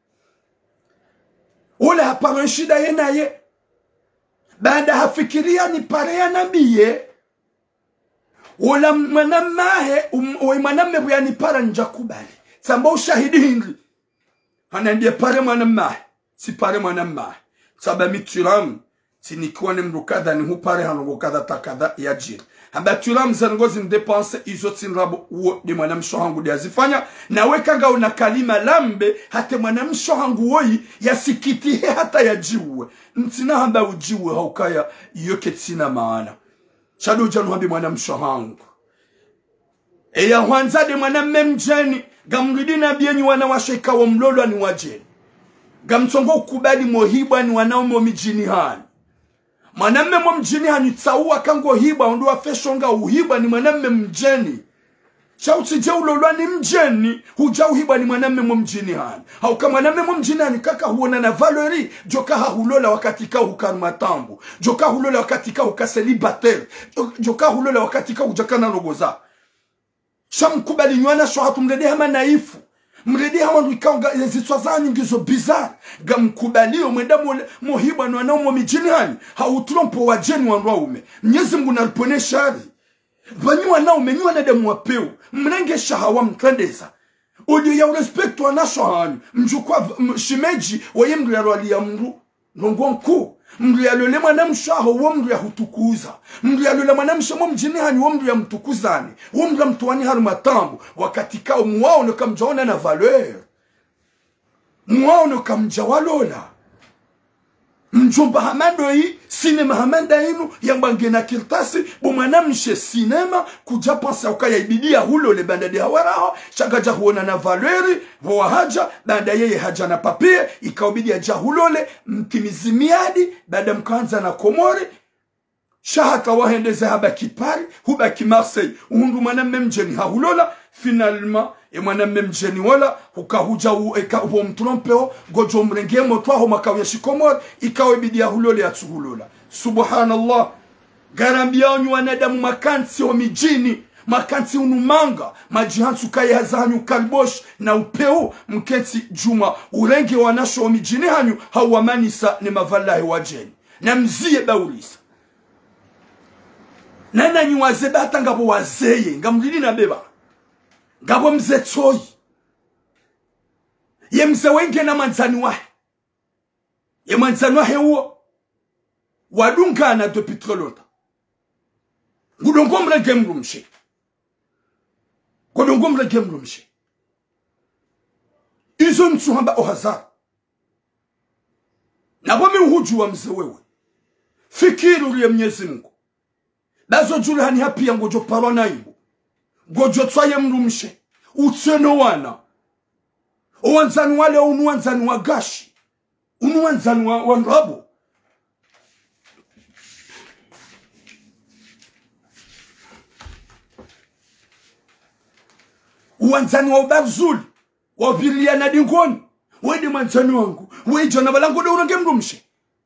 wala haparo shida yenaye baada hafikiria ni parea nabiye wala mwanamme buyani para njakubali samba ushahidi hindi anaendie pare mwanamme si pare mwanamme saba mitiram Tinikuwa ni mrukada ni hupare hanongo kada takada ya jiri. Hamba tula mzangozi ndepanse izo tinrabo uo di mwanamsho hangu di azifanya. Na wekanga una kalima lambe hate mwanamsho hangu woi ya sikitihe hata ya jiwe. Ntina hamba ujiwe haukaya yoke tina maana. Shadu janu hambi mwanamsho hangu. Eya huanza di mwanamme mjeni. Gamridina bienyi wanawasho ikawa mlolo ni wajeni. Gamtongo ukubali mohibwa ni wanaume mijini hani. Mwanamme mjini hani tsaua kango hiba ondua feshonga uhiba ni mwanamme mjeni. Shauti jeulolwa ni mjeni, huja uhiba ni mwanamme mjini hani. Hauka mwanamme mjini hani kaka huona na valeri, joka hulola wakati ka hukarumatambu, joka hulola wakati ka hukaselibater, joka hulola wakati ka hujakana rogoza. Shamkubali nywana sho hatumrede hama naifu. Mredi hawa wikanga zitwa zanyi ngizo bizarre. Gamkubalio mwenda mohiba ni wanaume mijini hani. Hautrompo wajeni wanaume. Mnyezi Mungu nalipone shari. Vanyi wanaume nyi wanadamu wapeu. Mrenge shahawa mkandeza. Odio ya urespectu wanasho hani. Mjukwa shimeji waye mru ya rwali ya mru. Nongo mkuu. Mru ya lole mwanamshaho uo mru ya hutukuza. Mru ya lole mwanamshaho mjini hani uo mru ya mtukuzani. Uo mru ya mtuwani haru matambu. Wakati kao muwao no kamjaona na valeur. Muwao no kamjawalola. Mjomba hamando hii, sinema hamanda inu, yambange na kirtasi, mwanamshe sinema, kuja pansa ukaya ibidia hulo le banda de hawaraho, shagaja huona na valeri, huwa haja, banda yeye haja na papie, ikaubidi ya jahulole, mtimizimiadi, banda mkanza na Komori, shahaka wahendeze habaki Paris, hubaki Marseille, uhundu mwanamme mjeni hahulola, finalement, e mwanamme mjeni wala, hukahuja huo mtrompeo, gojo mrenge motwaho makawe shikomori, ikawe bidi ya hulole ya tuhulola. Subhanallah, garambia onyu wanadamu makansi wa mijini, makansi unumanga, majihansu kaya hazanyu kalbosh, na upeo mketi juma, urenge wanasho wa mijini hanyu, hawamanisa ni mavalahi wajeni. Na mzie baulisa. Nana nyuwazeba hata ngabo wazeye, ngamlini na beba. Ngabo mze toi. Ye mze wenge na manzani wahe. Ye manzani wahe uo. Wadungana do pitrolota. Gudongomre gemrumshe. Gudongomre gemrumshe. Izo msuhamba ohazar. Na wame uhuju wa mze wewe. Fikiru liye Mwenyezi Mungu. Bazo jule hani hapi ya ngojo parona ibu. Ngojo twaye mrumshe. Utseno wana. Uwanzani wale unuwanzani wa gashi. Unuwanzani wa nrabo. Uwanzani wa ubarzuli. Wabiria na dingoni. Wede manzani wangu. Wejo na balango de urange mrumshe.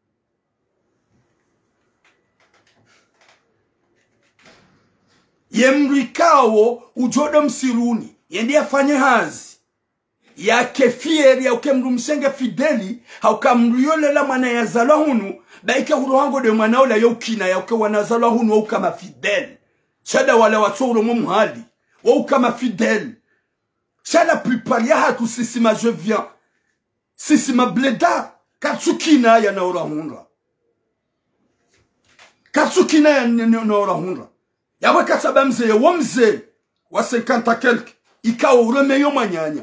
Yemrikawo ujodo msiruni. Yendi afanye hazi. Ya kefieri ya ukemrumshenge fideli. Hauka mriolela mana ya zalwa hunu. Baike huruhango de manaola ya ukina ya uke wanazalwa hunu wa ukama fideli. Shada wale watoro mumuhali. Wa ukama fideli. Shada plupart ya hatu sisima je viens. Sisima bleda. Katsukina ya naora hunra. Katsukina ya naora hunra. Yawe kasaba mzee wa mzee wa 50 quelque ikawa uremeyo manyanya.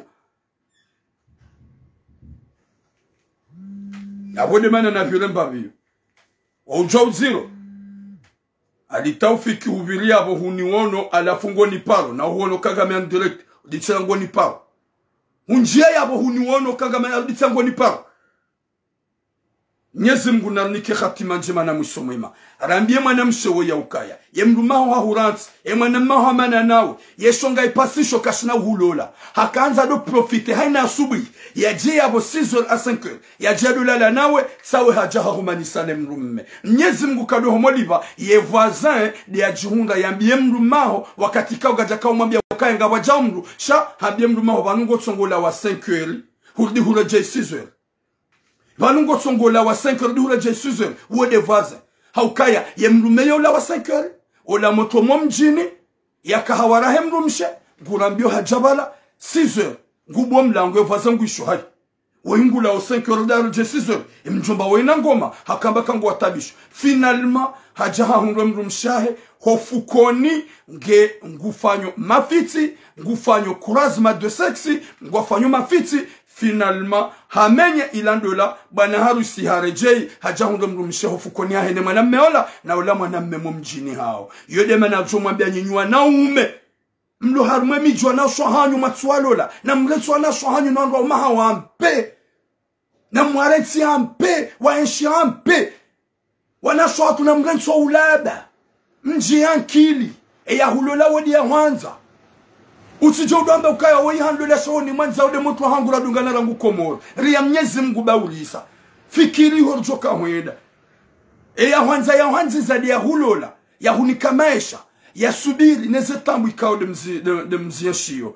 Yawe de mana na vile mbavio. Wa ujao zero. Alitaufiki hubiria abo huniwono alafungo ni paro. Na huono Kagame en direct. Udichango ni paro. Unjia yabo huniwono Kagame udichango ni paro. Mwenyezi Mungu narunike khatima njema na mwisho mwema. Arambie mwanamshe wo ya ukaya. Ye mrumaho hahuransi. Ye mwanamaho hamana nawe. Ye shonga ipasisho kashina uhulola. Hakaanza do profite. Haina asubi. Ya je yabo 6h à 5h. Ya je adolala nawe. Sawe hajaha humanisane mrumme. Mwenyezi Mungu kado homoliva. Ye voisin de ya jihunga. Yambie mrumaho. Wakati kao gajaka umambia ukaya nga wajamru. Sha hambie mrumaho. Vanungo tsongola wa 5h. Hurdi huraje 6h. Vanungo tsongola wa 5h di huraje 6h. Uwe de voisin. Haukaya ye mrumeyo la wa 5h. Ola moto mjini. Ya kahawara mrumshe. Gurambio hajabala 6h. Ngubo mlango voisin nguisho hai. Waingula au 5 heures d'heure je 6 heures. Mjomba waina ngoma hakamba kangu watabisho. Finalement hajaha hundo mrumshahe hofukoni nge ngufanyo mafiti ngufanyo kurazma de sexy ngufanyo mafiti. Finalement hamenye ilandola bwana harusi harejei hajahundo mrumshe hofukoni ahene mwanamme ola na ola mwanamme mumjini hao yode mana jomwambia nyinywa na ume mlo harumwe mijwa na shohanyu matsualola na mletwa na shohanyu na ndo maha wampe na mwareti ampe waenshi ampe wana shohatu na mletwa ulada mji yankili ya hulola wadi ya wanza usijo udamba ukaya wei handole shoni mwanza ude mtu hangura dungana rangu Komoro riya Mwenyezi Mungu baulisa fikiri horjoka huenda ya wanzi zadi ya hulola ya hunika maisha ya subiri neze tambu ikao de mzi shio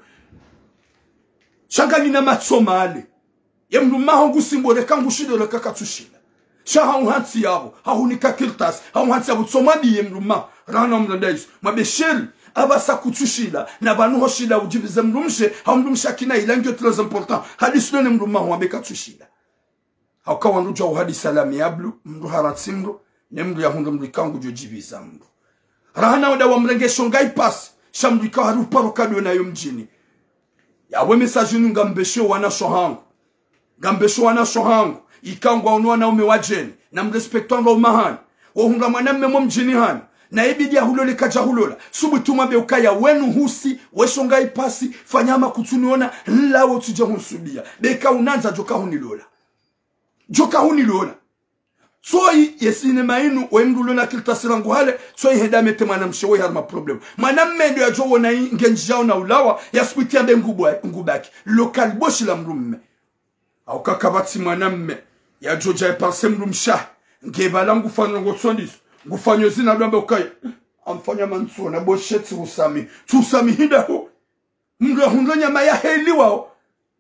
shangani na matsomale ya mluma hongu simbole kangu shidole kakatushila shaha uhansi yabo hahunika kiltas hahuhansi yabo tsomadi ya mluma rana mlandaisu mabesheri abasa kutushila na banu hoshila ujibize mrumshe hamrumsha kina ilangyo très important hadisi nene mruma huambeka tushila haukawa nruja uhadi salami yablu mru haratsimru ne mru ya hundu mrikangu jojibiza mru rahana wada wa mrengesho ngai pasi shamru ikawa haruparo kadwe na yo mjini yawe mesajinu ngambesho wana shohangu ikangwa unua na ume wajeni na mrespektuanga umahani wahunga mwanamme mjini hani na ibidi ya hulole kaja hulola subutuma beukaya wenu husi weshongai pasi fanyama kutuniona nlawo tuja hunsudia beka unanza joka hunilola Soi yesine mainu wemdulona kiltasirangu hale soi hedamete mwanamshe we harma problem mwanamme ndio yajowo na ngenjao na ulawa yaskuitia be ngubaki lokal boshi la mrumme au kakabati mwanamme yajoja epanse mrumsha ngebala ngufanya ngotsondiso ngufanyo zina lwambe ukaya amfanya mansona bosheti tusami hidaho mndu hundonya maya heli wao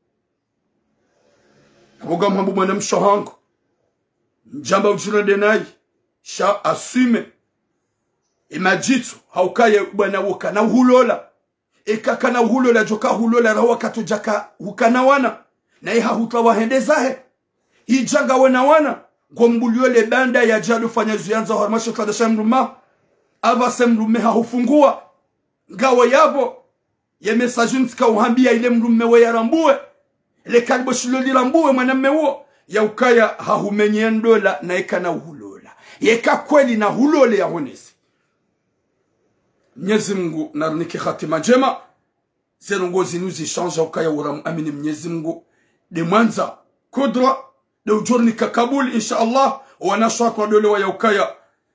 aboga mambo mwanamsha hangu njamba ujira denai sha asume imajitsu haukaye bwana woka na hulola ekaka na hulola joka hulola rawa katujaka hukana wana na iha hutawa hendezahe hijanga wana gombulio le banda ya jadu fanya zuyanza hormasho kadasha mruma aba semrume hufungua ngawa yabo ye message ntika uhambia ile mrume we yarambue le kalbo shiloli rambue mwanamme wo ya ukaya hahumenye ndola na ekana hulola yeka kweli na hulole ya honesi Mwenyezi Mungu naruniki khatima njema zerongozi nuzi shanja ukaya uram amini Mwenyezi Mungu de mwanza kudra de ujurni kakabuli insha Allah wanashwa kwa dole wa yaukaya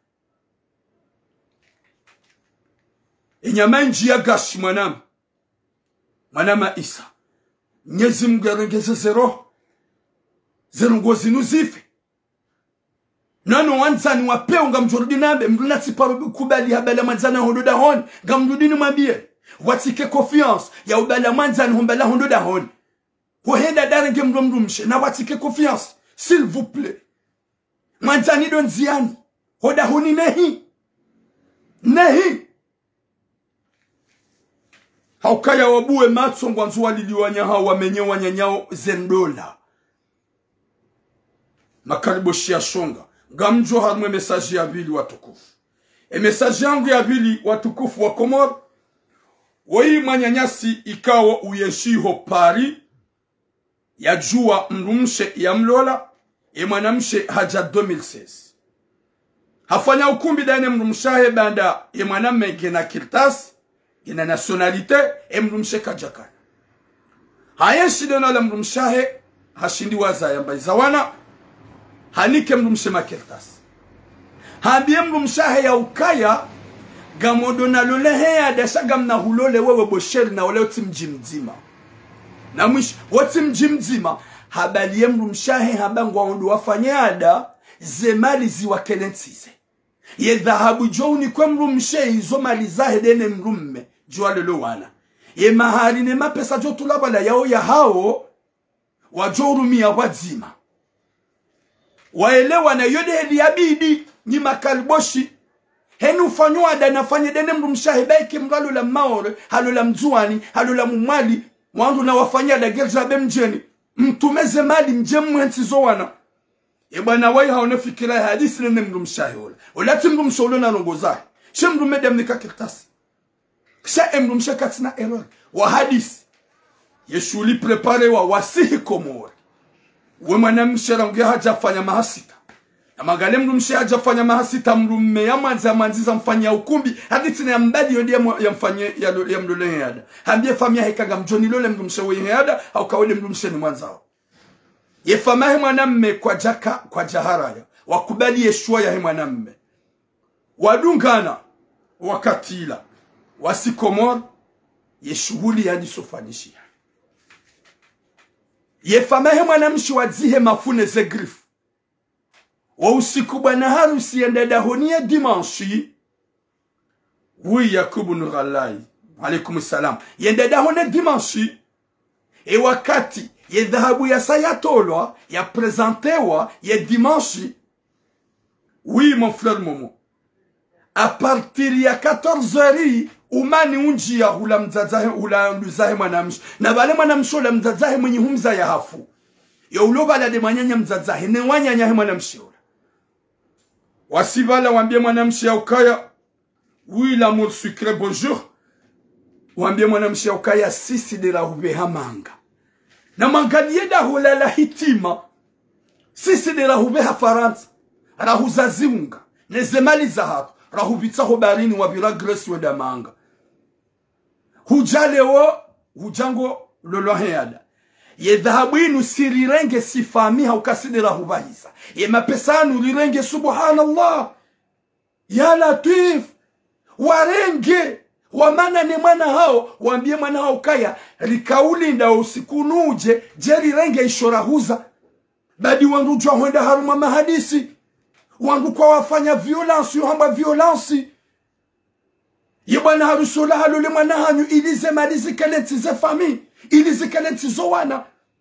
inyama nji ya gashi mwanama Isa Mwenyezi Mungu yarengeze zero ngozi nuzife nano wanzani wapeo ngamjorudi nabe mruna tiparo kubali habala manzana hondoda hon ngamrudi ni mwambie watike confiance ya ubala manzani hombala hondoda hon Hohenda darenge mrumshe na watike confiance s'il vous plaît manzani don ziani hoda honi nehi haukaya wabue matsongwa nzuwa liliwanya hao wamenyewa nyanyao zendola makaribo shia shonga gamjo harmwe mesaji ya bili watukufu mesaji yangu ya bili watukufu wa Komoro woi manyanyasi ikawa uyeshiho pari ya jua mrumshe ya mlola mwanamshe haja 2016 hafanya ukumbi dane mrumshahe banda mwanamme gena kiltas gena nationalite mrumshe kajakana hayeshi dena la mrumshahe hashindi waza yamba zawana hanike mrumshe makiltas habie mrumshahe ya ukaya gamodona lolehe ya dashaga mna hulole wewe bosheri na ole utimji mzima na mwisho utimji mzima habaliye mrumshahe habangwa ondu wafanyada zemali ziwa kelensize ye dhahabu jouni kwa mrumshe izo mali zahe dene mrumme jua lolo wana ye mahali ne mapesa jotu labala yao ya hao wajorumia wazima waelewa na yode heli ya bidi ni makaliboshi henu fanywa da nafanye dene mrumshahe baiki mralo la maore halo la mzuani halo la mumali wangu na wafanya da gerza bemjeni mtumeze mali mjemu entizo wana bwana wai haone fikira hadisi nene mrumshahi wala ulati mrumshahi na rongozahi she mrumede mnika kirtasi kisha mrumsha katina error wa hadisi yeshuli prepare wa wasihi komora we mwanamshe rangia hajafanya mahasita na magale mrumshe hajafanya mahasita mrumme ya manziza mfanya ukumbi hadisi na mbadi yodi ya mfanye ya mlole yada hambie famia hekaga mjoni lole mrumshe we yada au kawele mrumshe ni mwanzao yefamahe mwanamme kwa jaharaya wakubali yeshua ya mwanamme wadungana wakatila wasikomor yeshughuli hadi sofanishia yefamahe mwanamshi wadzihe mafune ze grifu wa usiku bwana harusi yendeda honia dimanshi wi Yakubu Nuralai alaikum salam yendeda honia dimanshi wakati ye dhahabu ya sayatolwa ya presentewa ye dimanche. Oui mon frère Momo, a partir ya 14h umani unjia hula mzazahe hula luzahe mwanamsho na bale mwanamsho la mzazahe mwenye humza ya hafu ya uloba la de mwanyanya mzazahe ne wanyanya mwanamsho wasibala wambie mwanamsho ya ukaya oui l'amour sucré bonjour wambie mwanamsho ya ukaya sisi de la hubeha manga na mangalie da hula la hitima sisi de la hubeha faransa rahuzaziunga nezemali za hatu rahubitsa hobarini wabira gresi weda manga hujalewo hujango loloheada ye dhahabu inu sirirenge sifami haukaside rahubahiza ye mapesanu rirenge subhanallah ya latif warenge wamana ni mwana hao wambie mwana hao kaya rikauli nda usikunuje jeri renge ishorahuza badi wangu jwa huenda haruma mahadisi wangu kwa wafanya violence yohamba violence yebana harusola halole mwana hanyu ilize malize kalenti ze fami ilize kalenti zo wana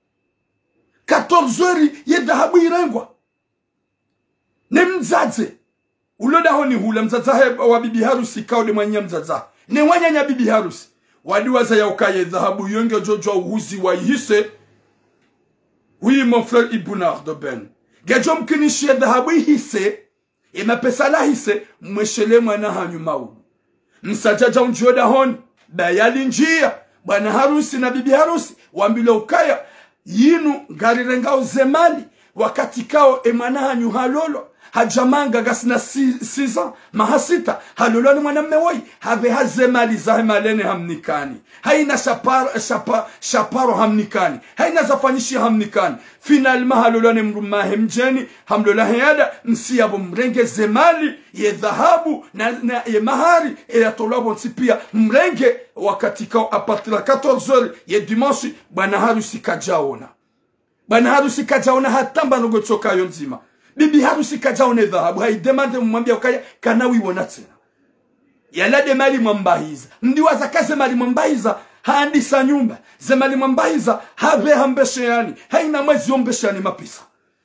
14h ye dhahabu irengwa ne mzaze uloda honi hula mzazahe wa bibi harusi kaule mwanya mzazahe ne wanyanya bibi harusi wadiwaza ya ukaye dhahabu yonge jojo uhuzi wa ihise. Oui mon frère Ibounar de Ben gejo mkinishie dhahabu ihise mapesa la hise mweshele mwana hanyu maulu msajaja unjoda hon bayali njia bwana harusi na bibi harusi wambile ukaya yinu ngarirenga uzemali wakati kao mwana hanyu halolo hajamanga gasina 6 mahasita halolo ni mwana mmewoi have hazemali za malene hamnikani haina shaparo hamnikani haina zafanyishi hamnikani final halolo ni mrumahe mjeni hamlola heyada msiyabo mrenge zemali ye dhahabu na ye mahari ya tolabo nsipia mrenge wakati kao apatila 14h ye dimanche bwana harusi kajaona bwana harusi kajaona hatamba nogotsoka yonzima bibi harusi kajaone dhahabu haidemande mwambia ukaya kana wiwona tena yala de mali mwambahiza ndiwa zakaze mali mwambahiza haandisa nyumba ze mali mwambahiza have hambeshani haina mwezi ombeshani mapisa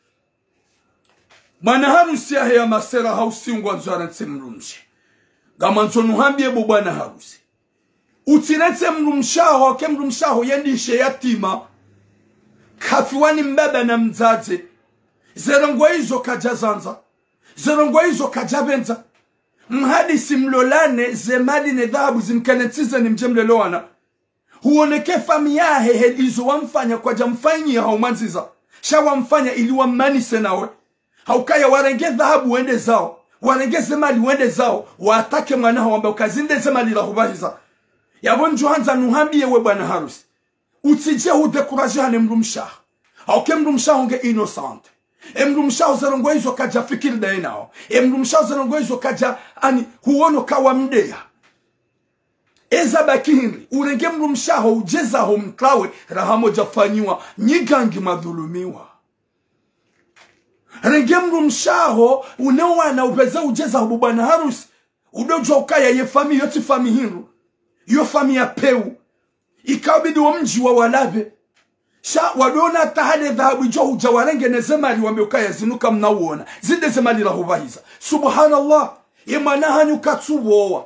bwana harusi ya masera hausingwa nzara tsemrumshe gamanzo nuhambie bo bwana harusi utiretse mrumshaho kemrumshaho yendishe yatima kafiwani mbaba na mzaze zerongwa hizo kajazanza zerongwa hizo kajabenza mhadisi mlolane zemali ne dhahabu zimkanetiza ni mjemlelowana huoneke famiyahe hedizo wamfanya kwa jamfanyi ya haumanziza shawa mfanya ili wamanise nawe haukaya warenge dhahabu wende zao warenge zemali wende zao waatake mwana hao ambao kazinde zemali la hubahiza yabonjo hanza nuhambie we bwana harusi utije udekuraje hane mrumshaha hauke mrumshaha unge innocent mrumshaho zerongwa hizo kaja fikiri dainao mrumshaho zerongwa hizo kaja ani huono kawa mdea eza bakihiri urenge mrumshaho ujeza ho mklawe rahamo jafanyiwa nyigangi madhulumiwa renge mrumshaho unewana upeza ujeza ho bwana harusi udojo ukaya ye fami yoti fami hiru yo fami ya peu ikabidi wa mji wa walabe sha wadona tahade dhahabu jo hujawarenge nezemali wamekaya zinuka mnauona zinde zemali la hubahiza subhanallah yemana hanyu katsubowa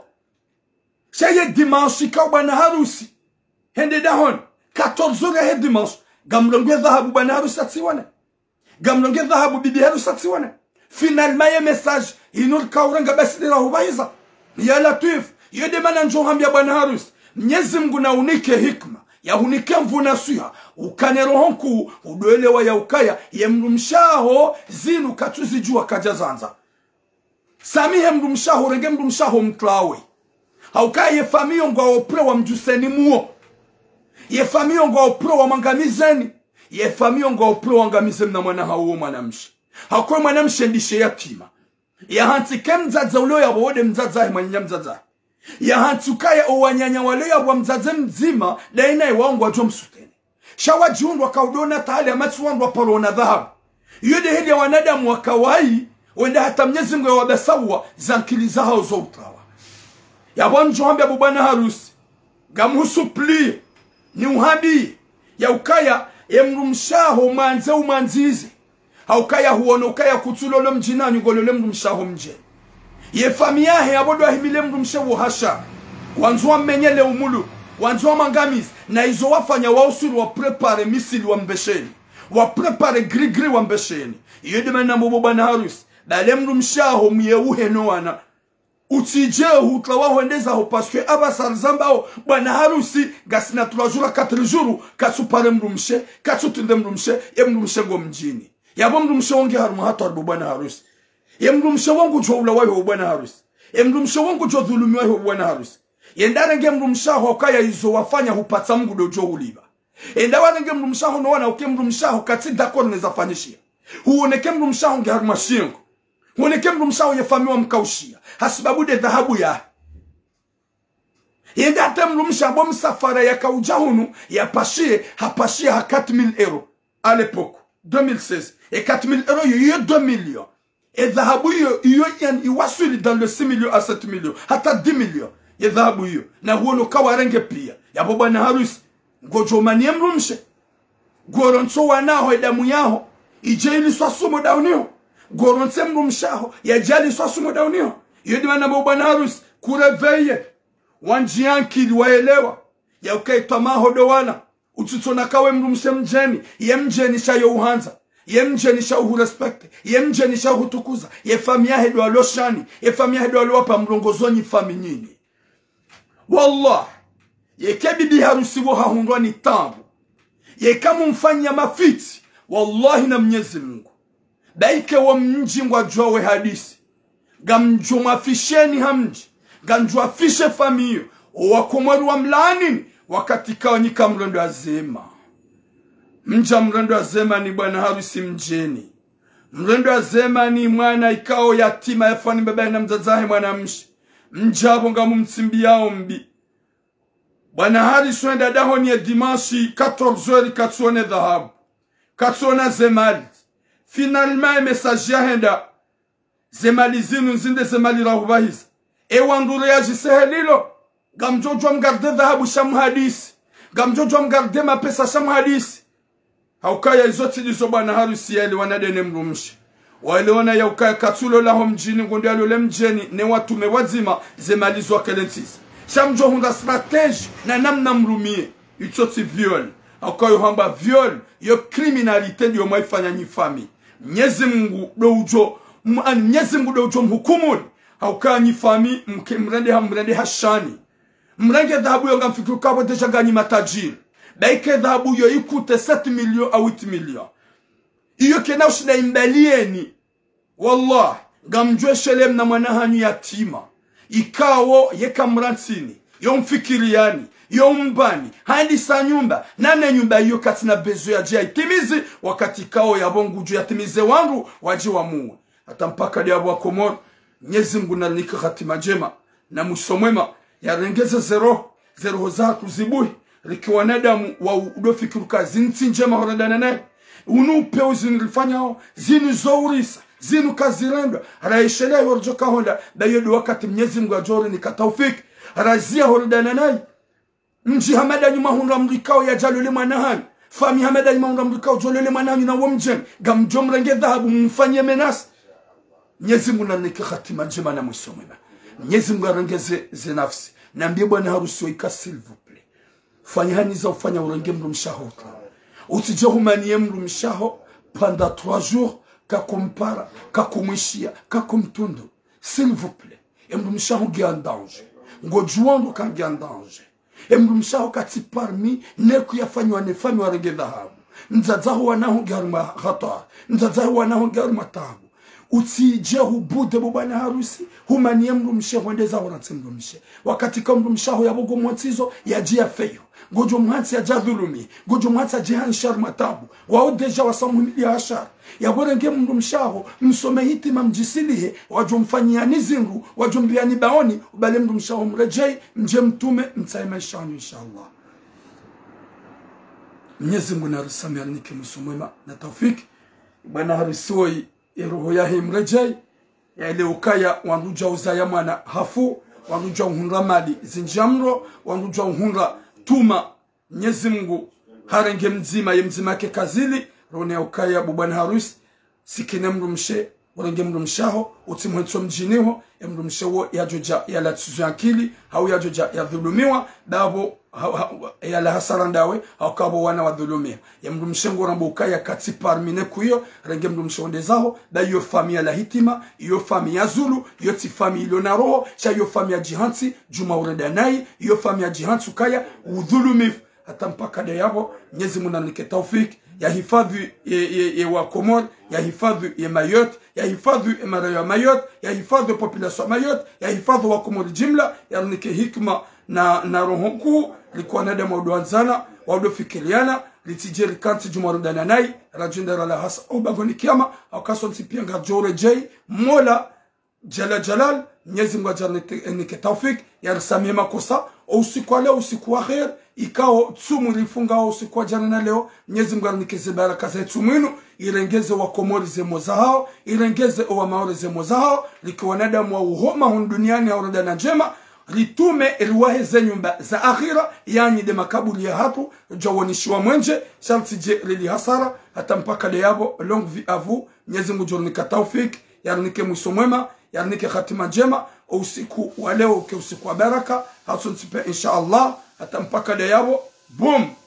sha ye dimanche ka bwana harusi hende dahon 14h he dimanche gamlonge dhahabu bwana harusi atiwana gamlonge dhahabu bibi harusi atiwana finalement ye message inul kauranga basi dira hubaiza ya latif yede mana njohambia bwana harusi Mwenyezi Mungu na unike hikma ya unike mvuna suya ukane rohonku udoelewa ya ukaya ye mrumshaho zinu katuzi jua kajazanza samihe mrumshaho renge mrumshaho mklawe haukaya ye famiyo ngwa opre wa mjuseni muo ye famiyo ngwa opre wa mangamizeni ye famiyo ngwa opre wa mangamizeni na mwana hauo mwanamshi haukwe mwanamshi ndishe yatima ya hanti ke mzaza ulio ya wode mzaza mwenye mzaza ya hantukaya owanyanya wale ya wamzaze mzima daina iwangu wajo msuteni shawa jiundu wakaudona tahali ya matu wandu waparona dhahabu yode hili ya wanadamu wakawai wende hata Mwenyezi Mungu ya wabesawa zankiliza hao zo utawa ya wanjo hambi ya bubana harusi gamuhusu plie ni uhambi ya ukaya emrumshaho manze umanzizi haukaya huono ukaya kutulolo mjinani ngolole mrumshaho mjeni ye famiyahe abodo ahimile mrumshe wohasha wanzuwa mmenyele umulu wanzuwa mangamizi na izo wafanya wausuru wa prepare misili wa mbesheni wa prepare gri wa mbesheni yede mena mbobo na harusi bale mrumshaho myeuhe noana utijehu tlawaho endeza ho paske abasarzambao bwana harusi gasina tulajura 4 jours kasupare mrumshe kasutunde mrumshe mrumshe ngo mjini yabo mrumshe wonge harumu hata bwana harusi mrumshe wangu jo ulawahi bwana harusi mrumshe wangu jo dhulumiwahi bwana harusi yendarenge mrumshaho kaya izo wafanya hupata Mungu dojo uliba endawarenge mrumshaho no wana mrumshaho katida kwa neza fanyishia huoneke mrumshaho nge haruma shingo huoneke mrumshaho ye famiwa mkaushia hasibabu de dhahabu ya yendate mrumshaho msafara ya kaujahunu ya pashie hapashie ha 4000 euro à l'époque 2016 et 4000 euro yo 2 millions et dhahabu yo iwasuli dans le 6 millions à 7 millions hata 10 millions ye dhahabu yo na huono kawarenge pia ya bwana harusi ngojo manie mrumshe goronso wanaho edamu yaho ijeli swasumo daunio goronse mrumshaho ya jali swasumo daunio yedi bana bwana harusi kureveye wanjiankili waelewa ya ukaitwa mahodowana ututona kawe mrumshe mjeni ye mjeni shayo uhanza ye mjeni shayo respect ye mjeni shayo hutukuza ye famia hedo aloshani ye famia hedo alowapa mrongozoni fami nyingi wallah ye kebibi harusi wo hahundwa ni tambu ye kama mfanya mafiti wallahi na Mwenyezi Mungu daike wa mji ngwa we hadisi gamjuma fisheni hamji ganjwa fishe famiyo wakomaru wa mlani wakati kawanyika mrendo azema mja mrendo azema ni bwana harusi mjeni mrendo azema ni mwana ikao yatima yafani baba na mzazahe mwanamshi mjabo ngamu mtsimbiao mbi bwana harusi wenda daho ni dimanche 14h katsone dhahabu katsona zemali finalement message ya henda zemali zinu nzinde zemali rahubahiza ewandure ya jisehelilo gamjojo mgarde dhahabu shamu hadisi gamjojo mgarde mapesa shamu hadisi haukaya izoti lizo bwana harusi yali wanadene mrumshi waleona ya ukaya katulo laho mjini ngundi alole mjeni ne watu mewazima zemalizo wakelentisi shamjo hunda strateji na namna mrumie itoti viol haukaya hamba viol yo kriminalite ndiyo maifanya nyifami Mwenyezi Mungu do ujo mhukumuni haukaya nyifami mrende hashani mrenge dhahabu yo ngamfikiru kabo deja ganyi matajiri baike dhahabu yo ikute 7 millions a 8 millions iyo kena ushina imbalieni wallah gamjwe shelem na mwanahanyu yatima ikawo yeka mransini yo mfikiriani yo mbani handi sa nyumba nane nyumba iyo katina bezo ya jia itimizi wakati kao ya bongu juu ya timize wangu waji wa Mungu hata mpaka diabu wa Komoro Mwenyezi Mungu na nika khatima jema na musomwema ya rengeze zero zatu zibuhi riki wanadamu wa udofikiruka zinti njema horadana nae unupe uzinilifanya zinu zourisa zinu kazirendwa raishele yorjoka honda dayodu wakati Mwenyezi Mungu ajori ni kataufiki razia horadana nae mji hamada nyuma hunra mrikao ya jalole manahani fami hamada nyuma hunra mrikao jolole manahani na wamjen gamjom renge dhahabu mfanye menasi Mwenyezi Mungu na nika khatima njema na musomwema Mwenyezi Mungu arengeze zinafsi na mbie bwana harusi waika s'il vous plaît fanya haniza ufanya urenge mrumshaho usije humanie mndu mshaho pendant 3 jours kakumpara kakumwishia kakumtundu s'il vous plaît mndu mshaho gi en danger ngojuondo kangi en danger mndu mshaho kati parmi neku yafanywa ne fami warenge dhahabu nzazaho wanaho garma khata nzazaho wanaho garma tabu usije hubude bwana harusi humanie mndu mshe wendeza wanatsi mndu mshe wakati kwa mndu mshaho yabogo mwantizo yajia feyo gojo mwanti yaja dhulumi gojo mwanti yaja nshar matabu wao deja wasamu ya ashar yaborenge mndu mshaho msome hitima mjisilihe wajo mfanyiani zinru wajo mbiani baoni ubale mndu mshaho mrejei mje mtume mtsaima shani inshallah. Mwenyezi Mungu narusamia alinike msumwema na taufiki bwana harusi roho yahe mrejei ya ile ukaya wanduja uzaya mwana hafu wanduja uhunra mali zinjamro wanduja uhunra tuma Mwenyezi Mungu harenge mzima ye mzima ke kazili rone ukaya bwana harusi sikine mndu mshe urenge mndu mshaho utimwetso mjiniho mndu mshe wo yajoja ya latizo akili au yajoja ya dhulumiwa dabo ya la hasara ndawe akabo wana wadhulumia ya mndu mshengo rambuka ya kati parmine kuyo renge mndu mshonde zao da yo famia la hitima yo famia zulu yo ti famia ilo roho cha yo famia jihanti juma urenda nai yo famia jihanti ukaya udhulumi hata mpaka de yabo Mwenyezi Mungu anike taufiki ya hifadhi ya Wakomor ya hifadhi ya Mayotte ya hifadhi ya mara ya Mayotte ya hifadhi population Mayotte ya hifadhi wa Komor jumla ya nike hikma na roho kuu likuwa nada mauduanzana waudofikiriana litijeri kanti jumarudana nai rajindara la hasa ubagoni kiama akaso ntipianga jore jay mola jalal Mwenyezi Mungu ajarnike taufik ya risamie makosa usiku leo usiku wa khair ikao tsumu lifunga usiku wa jana leo Mwenyezi Mungu arnike baraka za tsumwinu irengeze wa Komori zemo zao irengeze wa Maore zemo zao likiwa nada mwa uhoma hun duniani au rodana njema litume riwahe za nyumba za akhira yani de makabuli ya hapo jawanishiwa mwenje sharti je lili hasara hata mpaka de yabo longue vie à vous Mwenyezi Mungu jornika taufik yarnike mwiso mwema yarnike khatima njema usiku wa leo ke usiku wa baraka hatunsipe insha Allah hata mpaka de yabo boom.